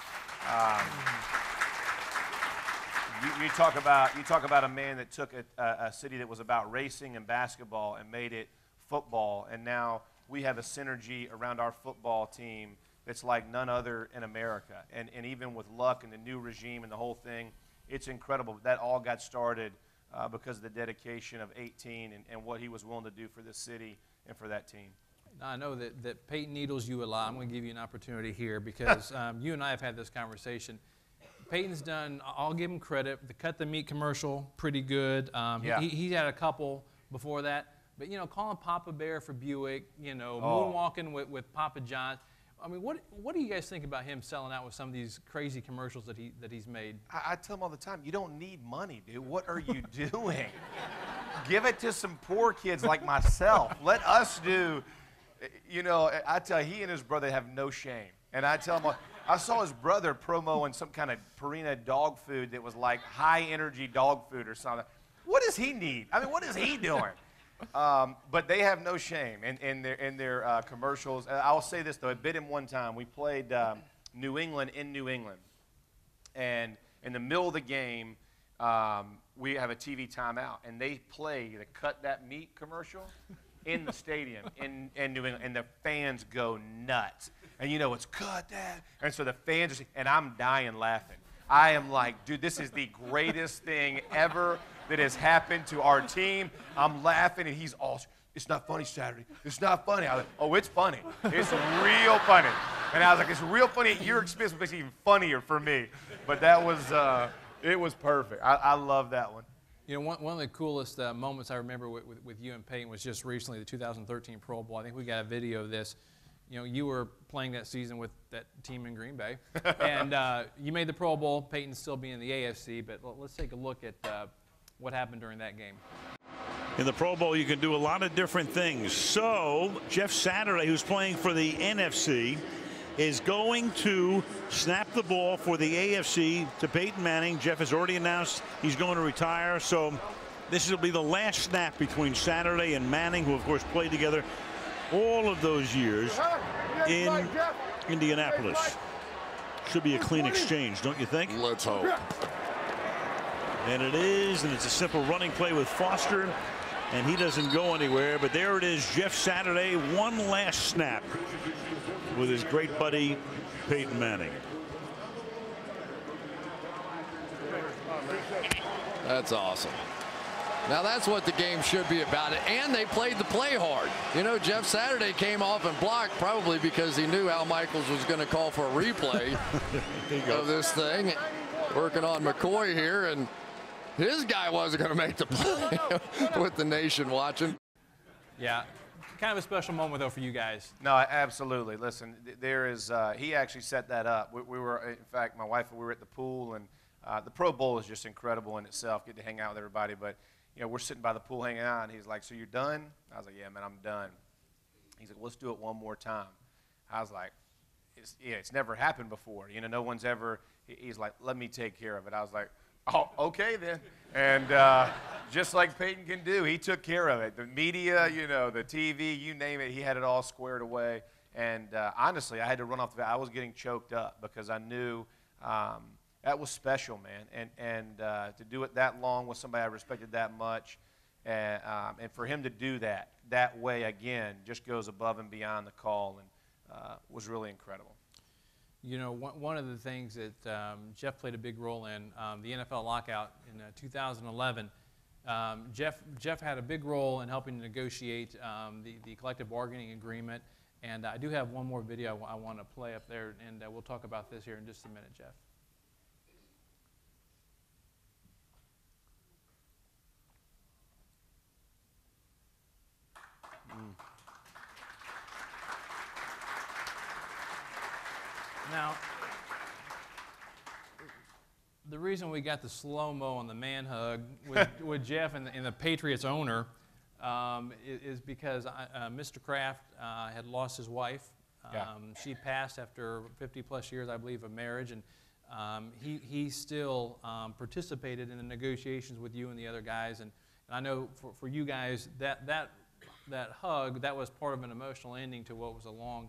You talk about a man that took a city that was about racing and basketball and made it football, and now we have a synergy around our football team that's like none other in America. And even with Luck and the new regime and the whole thing, it's incredible. That all got started because of the dedication of 18 and what he was willing to do for this city and for that team. Now, I know that Peyton needles you a lot. I'm going to give you an opportunity here because you and I have had this conversation. Peyton's done, I'll give him credit, the Cut the Meat commercial, pretty good. Yeah. He had a couple before that. But, calling Papa Bear for Buick, moonwalking with Papa John. I mean, what do you guys think about him selling out with some of these crazy commercials that he's made? I tell him all the time, you don't need money, dude. What are you doing? Give it to some poor kids like myself. Let us do, I tell you, he and his brother have no shame. And I tell him, I saw his brother promoing some kind of Purina dog food that was like high energy dog food or something. What does he need? I mean, what is he doing? But they have no shame in their commercials. I'll say this, though. I bit him one time. We played New England in New England. And in the middle of the game, we have a TV timeout. And they play the Cut That Meat commercial in the stadium in New England. And the fans go nuts. And it's cut that. And so the fans and I'm dying laughing. I am like, dude, this is the greatest thing ever that has happened to our team. I'm laughing, and he's all, it's not funny, Saturday. It's not funny. I was like, oh, it's funny. It's real funny. And I was like, it's real funny at your expense, but it's even funnier for me. But that was, it was perfect. I love that one. One of the coolest moments I remember with you and Peyton was just recently, the 2013 Pro Bowl. I think we got a video of this. You were playing that season with that team in Green Bay, and you made the Pro Bowl, Peyton still being in the AFC, but let's take a look at what happened during that game. In the Pro Bowl, you can do a lot of different things. So Jeff Saturday, who's playing for the NFC, is going to snap the ball for the AFC to Peyton Manning. Jeff has already announced he's going to retire, so this will be the last snap between Saturday and Manning, who of course played together all of those years in Indianapolis. Should be a clean exchange, don't you think? Let's hope. And it is, and it's a simple running play with Foster, and he doesn't go anywhere. But there it is, Jeff Saturday, one last snap with his great buddy Peyton Manning. That's awesome. Now that's what the game should be about. And they played the play hard. Jeff Saturday came off and blocked probably because he knew Al Michaels was going to call for a replay of this thing. Working on McCoy here, and his guy wasn't going to make the play with the nation watching. Yeah, kind of a special moment, though, for you guys. No, absolutely. Listen, there is, he actually set that up. We were, in fact, my wife, we were at the pool, and the Pro Bowl is just incredible in itself, get to hang out with everybody. But, we're sitting by the pool hanging out, and he's like, so you're done? I was like, yeah, man, I'm done. He's like, let's do it one more time. I was like, it's never happened before. No one's ever, he's like, let me take care of it. I was like, Oh, okay then. And just like Peyton can do, he took care of it. The media, you know, the TV, you name it, he had it all squared away. And honestly, I had to run off the field. I was getting choked up because I knew that was special, man. And to do it that long with somebody I respected that much, and for him to do that way again just goes above and beyond the call, and was really incredible. You know, one of the things that Jeff played a big role in, the NFL lockout in 2011, Jeff had a big role in helping to negotiate the collective bargaining agreement. And I do have one more video I want to play up there, and we'll talk about this here in just a minute, Jeff. Now, the reason we got the slow-mo on the man hug with Jeff and the Patriots owner is because Mr. Kraft had lost his wife. She passed after 50-plus years, I believe, of marriage, and he still participated in the negotiations with you and the other guys. And I know for you guys, that hug, that was part of an emotional ending to what was a long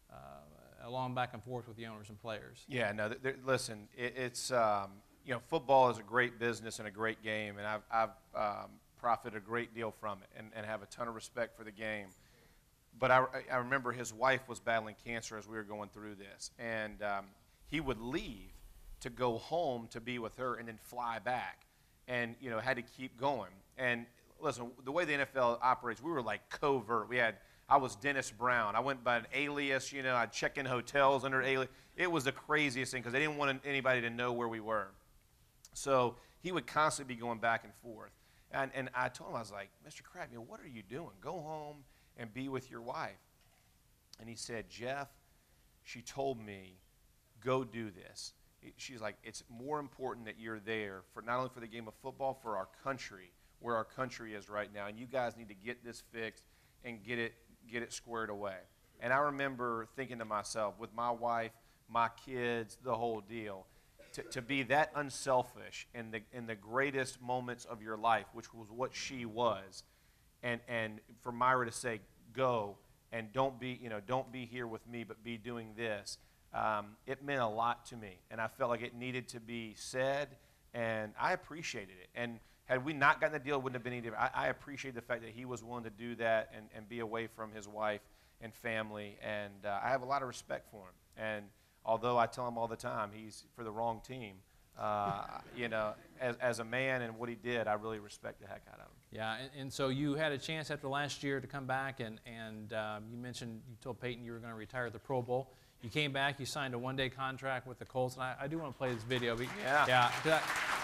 back and forth with the owners and players. Yeah, no, listen, it's you know, football is a great business and a great game, and I've profited a great deal from it and have a ton of respect for the game. But I remember his wife was battling cancer as we were going through this, and he would leave to go home to be with her and then fly back, and you know, had to keep going. And listen, the way the NFL operates, we were like covert. I was Dennis Brown. I went by an alias, you know, I'd check in hotels under alias. It was the craziest thing because they didn't want anybody to know where we were. So he would constantly be going back and forth. And I told him, I was like, Mr. Kraft, you know, what are you doing? Go home and be with your wife. And he said, Jeff, she told me, go do this. She's like, it's more important that you're there for not only for the game of football, for our country, where our country is right now. And you guys need to get this fixed and get it squared away. And I remember thinking to myself, with my wife, my kids, the whole deal, to be that unselfish in the greatest moments of your life, which was what she was, and for Myra to say, go and don't be here with me, but be doing this, it meant a lot to me, and I felt like it needed to be said, and I appreciated it. And had we not gotten the deal, it wouldn't have been any different. I appreciate the fact that he was willing to do that and be away from his wife and family, and I have a lot of respect for him. And although I tell him all the time he's for the wrong team, you know, as a man and what he did, I really respect the heck out of him. Yeah, and so you had a chance after last year to come back, and you told Peyton you were going to retire at the Pro Bowl. You came back, you signed a one-day contract with the Colts, and I do want to play this video. But yeah.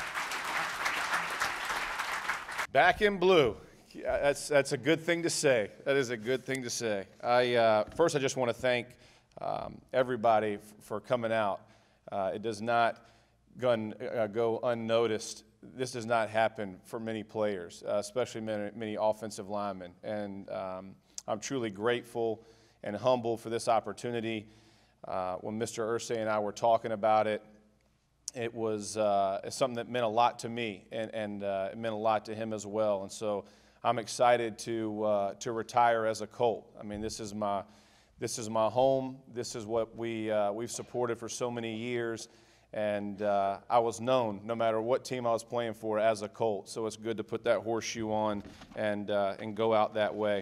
Back in blue. That's a good thing to say. That is a good thing to say. First, I just want to thank everybody for coming out. It does not go unnoticed. This does not happen for many players, especially many offensive linemen. And I'm truly grateful and humble for this opportunity. When Mr. Irsay and I were talking about it, it was something that meant a lot to me, and it meant a lot to him as well. And so I'm excited to retire as a Colt. I mean, this is my home. This is what we've supported for so many years, and I was known no matter what team I was playing for as a Colt. So it's good to put that horseshoe on and go out that way.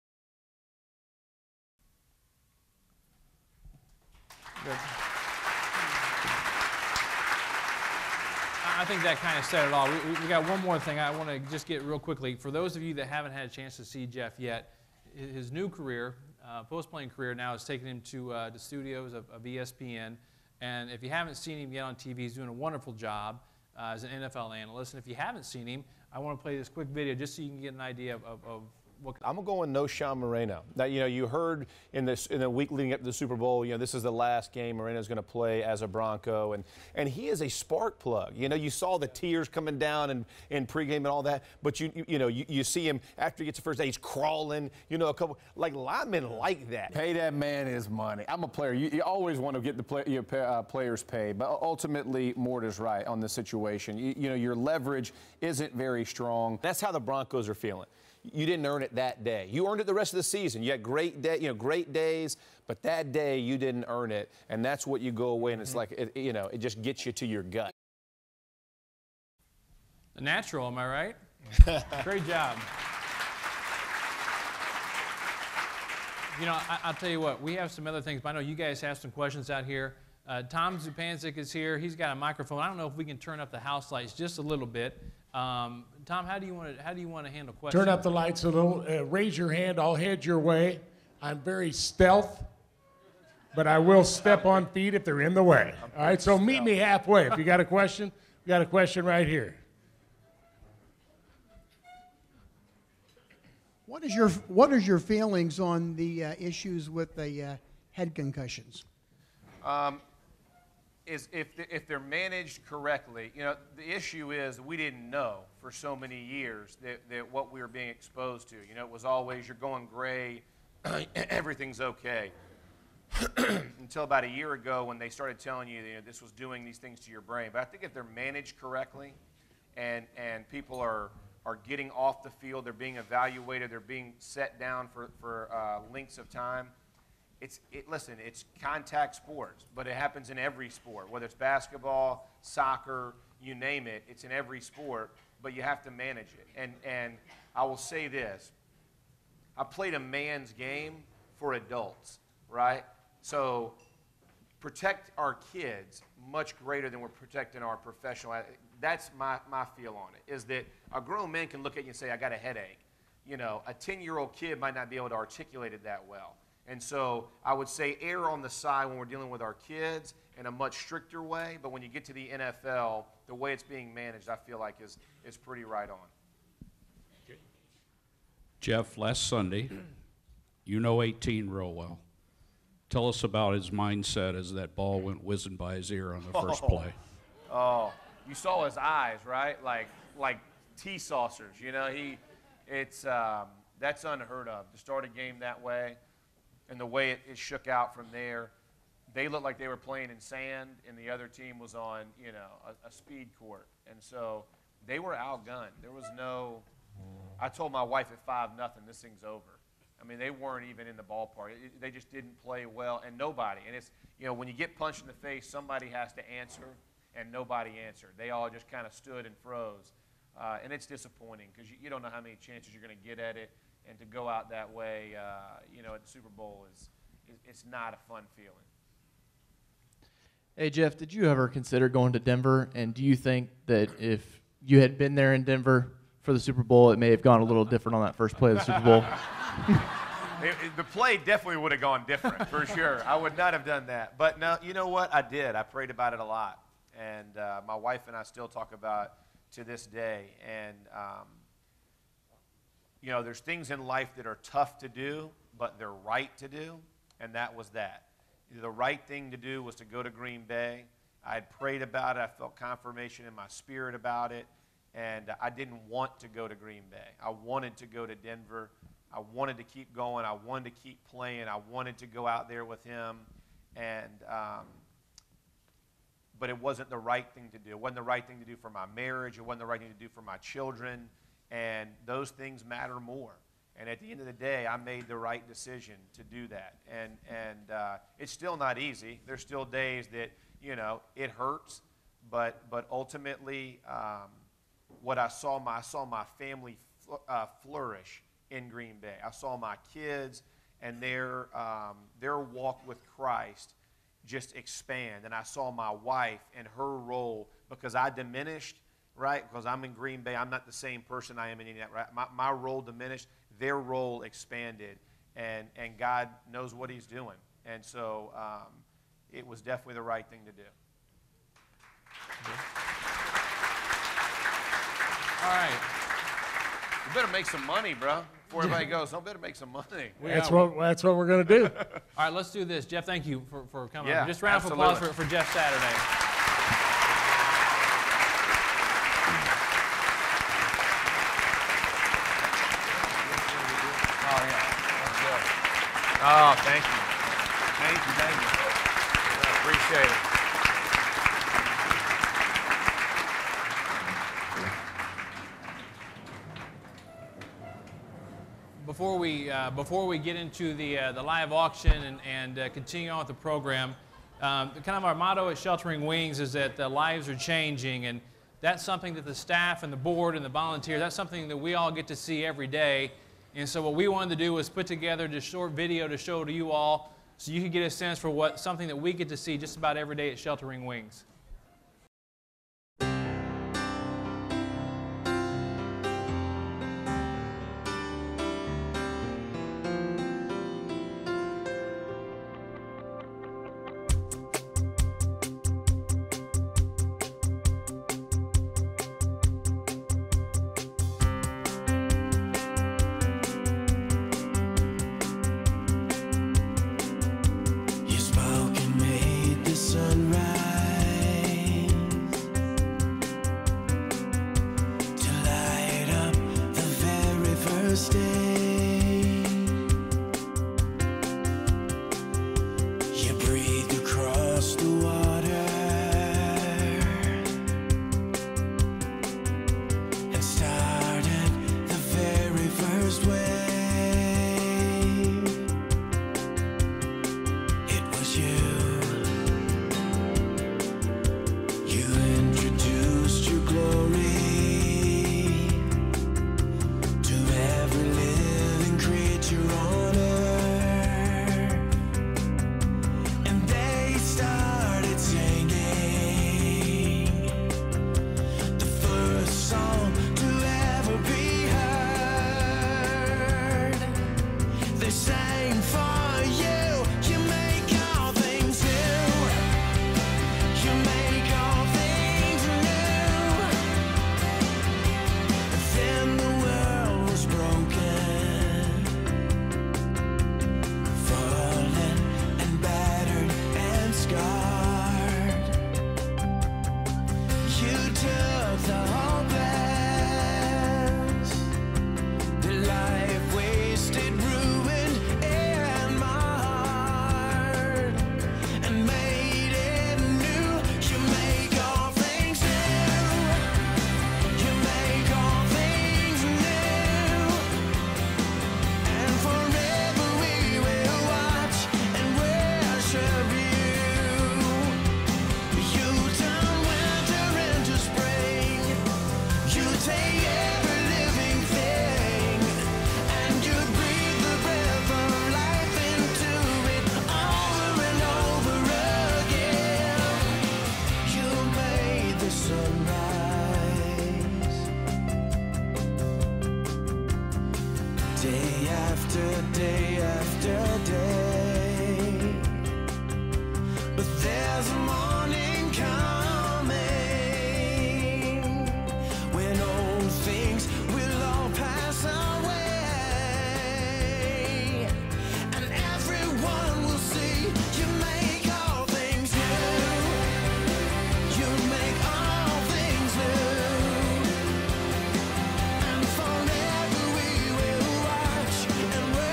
Good. I think that kind of said it all. We got one more thing I want to just get real quickly. For those of you that haven't had a chance to see Jeff yet, his new career, post-playing career now, has taken him to the studios of ESPN. And if you haven't seen him yet on TV, he's doing a wonderful job as an NFL analyst. And if you haven't seen him, I want to play this quick video just so you can get an idea of I'm going to go no Sean Moreno. Now, you heard in the week leading up to the Super Bowl, this is the last game Moreno's going to play as a Bronco, and he is a spark plug. You saw the tears coming down in pregame and all that, but you see him after he gets the first day, he's crawling. A couple linemen like that. Pay that man his money. I'm a player. You always want to get the players paid, but ultimately Mort is right on the situation. Your leverage isn't very strong. That's how the Broncos are feeling. You didn't earn it that day. You earned it the rest of the season. You had great days, but that day you didn't earn it, and that's what you go away and it's like it just gets you to your gut. A natural, am I right? Great job. I'll tell you what, we have some other things, but I know you guys have some questions out here. Tom Zupancic is here. He's got a microphone. I don't know if we can turn up the house lights just a little bit. Tom, how do you want to handle questions? Turn up the lights a little. Raise your hand. I'll head your way. I'm very stealth, but I will step on feet if they're in the way. All right, so meet me halfway. If you got a question, we got a question right here. What is your feelings on the issues with the head concussions? If they're managed correctly, the issue is we didn't know for so many years that what we were being exposed to. It was always you're going gray, everything's okay. Until about a year ago when they started telling you, this was doing these things to your brain. But I think if they're managed correctly and people are getting off the field, they're being evaluated, they're being set down for lengths of time. Listen, it's contact sports, but it happens in every sport, whether it's basketball, soccer, you name it. It's in every sport, but you have to manage it. And I will say this. I played a man's game for adults, right? So protect our kids much greater than we're protecting our professional. That's my feel on it, is that a grown man can look at you and say, I got a headache. A 10-year-old kid might not be able to articulate it that well. And so I would say err on the side when we're dealing with our kids in a much stricter way, but when you get to the NFL, the way it's being managed, I feel like is pretty right on. Jeff, last Sunday, 18 real well. Tell us about his mindset as that ball went whizzing by his ear on the first play. Oh, you saw his eyes, right? Like tea saucers, that's unheard of to start a game that way. And the way it shook out from there, they looked like they were playing in sand, and the other team was on, a speed court. And so they were outgunned. There was no – I told my wife at 5-0, this thing's over. I mean, they weren't even in the ballpark. They just didn't play well, and nobody. And it's, when you get punched in the face, somebody has to answer, and nobody answered. They all just kind of stood and froze. And it's disappointing because you don't know how many chances you're going to get at it. And to go out that way, at the Super Bowl it's not a fun feeling. Hey, Jeff, did you ever consider going to Denver? And do you think that if you had been there in Denver for the Super Bowl, it may have gone a little different on that first play of the Super Bowl? The play definitely would have gone different, for sure. I would not have done that. But no, you know what? I did. I prayed about it a lot. And my wife and I still talk about it to this day. And there's things in life that are tough to do, but they're right to do, and that was that. The right thing to do was to go to Green Bay. I had prayed about it. I felt confirmation in my spirit about it, and I didn't want to go to Green Bay. I wanted to go to Denver. I wanted to keep going. I wanted to keep playing. I wanted to go out there with him, but it wasn't the right thing to do. It wasn't the right thing to do for my marriage. It wasn't the right thing to do for my children. And those things matter more. And at the end of the day, I made the right decision to do that. And it's still not easy. There's still days that, it hurts. But ultimately, what I saw my family flourish in Green Bay. I saw my kids and their walk with Christ just expand. And I saw my wife and her role, because I diminished, right? Because I'm in Green Bay. I'm not the same person I am in Indianapolis. Right? My role diminished. Their role expanded. And God knows what he's doing. And so it was definitely the right thing to do. All right. You better make some money, bro. Before everybody goes, I better make some money. That's what we're going to do. All right, let's do this. Jeff, thank you for coming. Yeah, Just a round of applause for Jeff Saturday. Oh, yeah. That's good. Oh, thank you. Thank you. I appreciate it. Before we get into the live auction and continue on with the program, kind of our motto at Sheltering Wings is that lives are changing, and that's something that the staff and the board and the volunteers, that's something that we all get to see every day. And so what we wanted to do was put together this short video to show to you all so you can get a sense for something that we get to see just about every day at Sheltering Wings.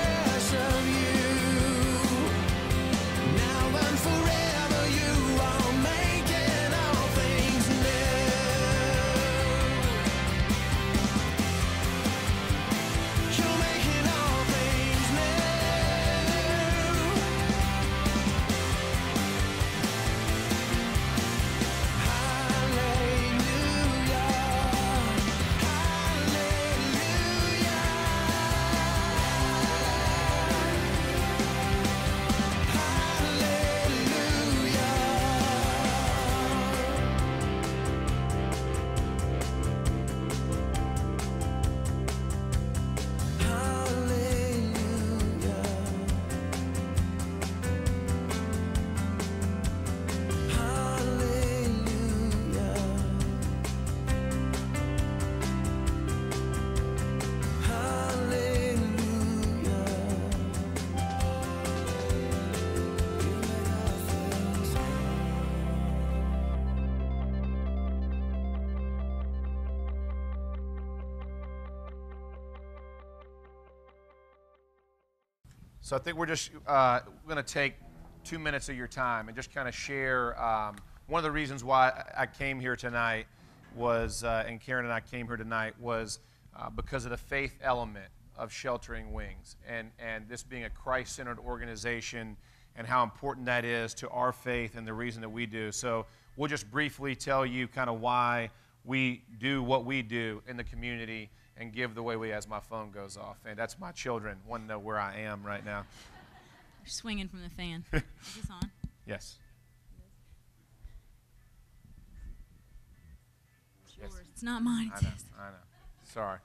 Now and forever you are So I think we're just going to take 2 minutes of your time and just kind of share. One of the reasons why I came here tonight was, and Karen and I came here tonight, was because of the faith element of Sheltering Wings, and this being a Christ-centered organization and how important that is to our faith and the reason that we do. So we'll just briefly tell you kind of why we do what we do in the community and give the way we, as my phone goes off. And that's my children want to know where I am right now. You're swinging from the fan. Is this on? Yes. It's yours. It's not mine. I know. Sorry.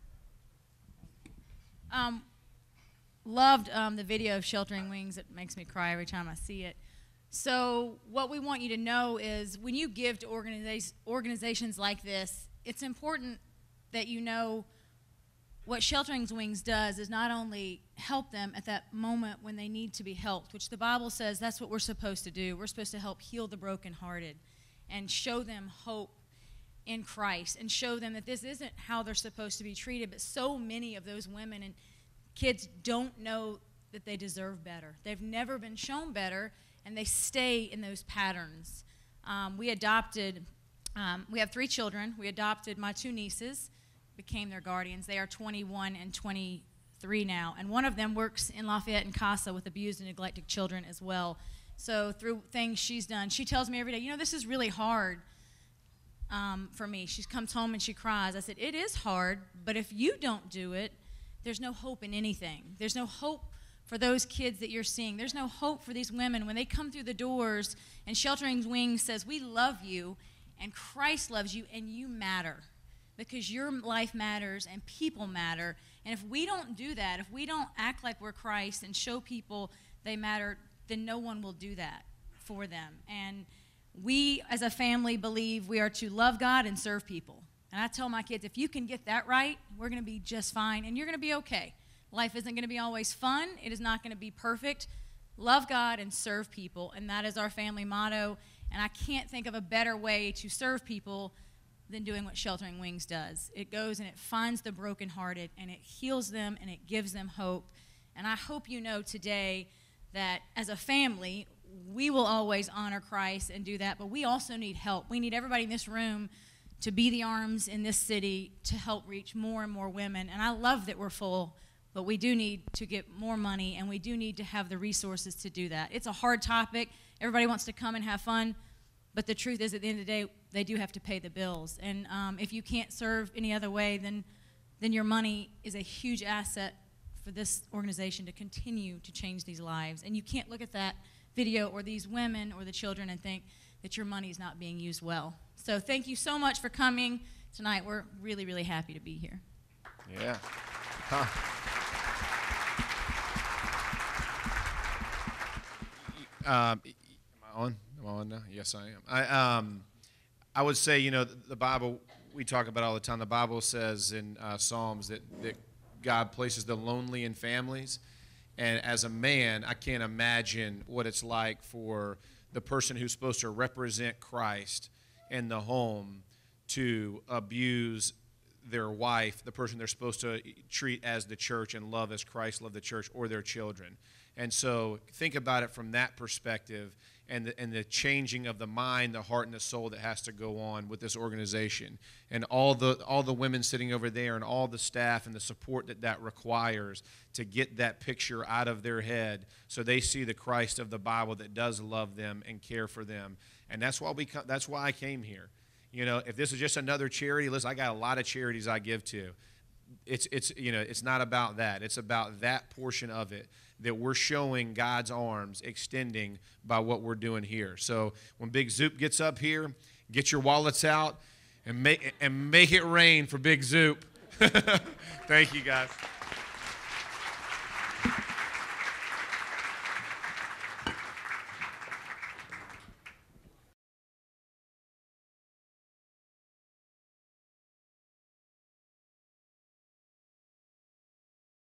Loved the video of Sheltering Wings. It makes me cry every time I see it. So what we want you to know is when you give to organizations like this, it's important that you know what Sheltering Wings does is not only help them at that moment when they need to be helped, which the Bible says that's what we're supposed to do. We're supposed to help heal the brokenhearted and show them hope in Christ and show them that this isn't how they're supposed to be treated. But so many of those women and kids don't know that they deserve better. They've never been shown better, and they stay in those patterns. We have 3 children. We adopted my 2 nieces, became their guardians. They are 21 and 23 now, and one of them works in Lafayette and Casa with abused and neglected children as well. So through things she's done, she tells me every day, you know, this is really hard for me. She comes home and she cries. I said, it is hard, but if you don't do it, there's no hope in anything. There's no hope for those kids that you're seeing. There's no hope for these women when they come through the doors and Sheltering Wings says, we love you and Christ loves you and you matter because your life matters and people matter. And if we don't do that, if we don't act like we're Christ and show people they matter, then no one will do that for them. And we as a family believe we are to love God and serve people. And I tell my kids, if you can get that right, we're going to be just fine and you're going to be okay. Life isn't going to be always fun. It is not going to be perfect. Love God and serve people, and that is our family motto. And I can't think of a better way to serve people than doing what Sheltering Wings does. It goes and it finds the brokenhearted, and it heals them, and it gives them hope. And I hope you know today that as a family, we will always honor Christ and do that, but we also need help. We need everybody in this room to be the arms in this city to help reach more and more women. And I love that we're full, but we do need to get more money, and we do need to have the resources to do that. It's a hard topic. Everybody wants to come and have fun, but the truth is at the end of the day, they do have to pay the bills. And if you can't serve any other way, then your money is a huge asset for this organization to continue to change these lives. And you can't look at that video or these women or the children and think that your money is not being used well. So thank you so much for coming tonight. We're really, really happy to be here. Yeah. Huh. Am I on? Am I on now? Yes, I am. I would say, you know, the Bible, we talk about all the time. The Bible says in Psalms that God places the lonely in families. And as a man, I can't imagine what it's like for the person who's supposed to represent Christ in the home to abuse their wife, the person they're supposed to treat as the church and love as Christ loved the church, or their children. And so think about it from that perspective and the changing of the mind, the heart, and the soul that has to go on with this organization. And all the women sitting over there and all the staff and the support that requires to get that picture out of their head so they see the Christ of the Bible that does love them and care for them. And that's why I came here. You know, if this is just another charity, listen, I got a lot of charities I give to. It's not about that. It's about that portion of it that we're showing God's arms extending by what we're doing here. So when Big Zoop gets up here, get your wallets out and make it rain for Big Zoop. Thank you, guys.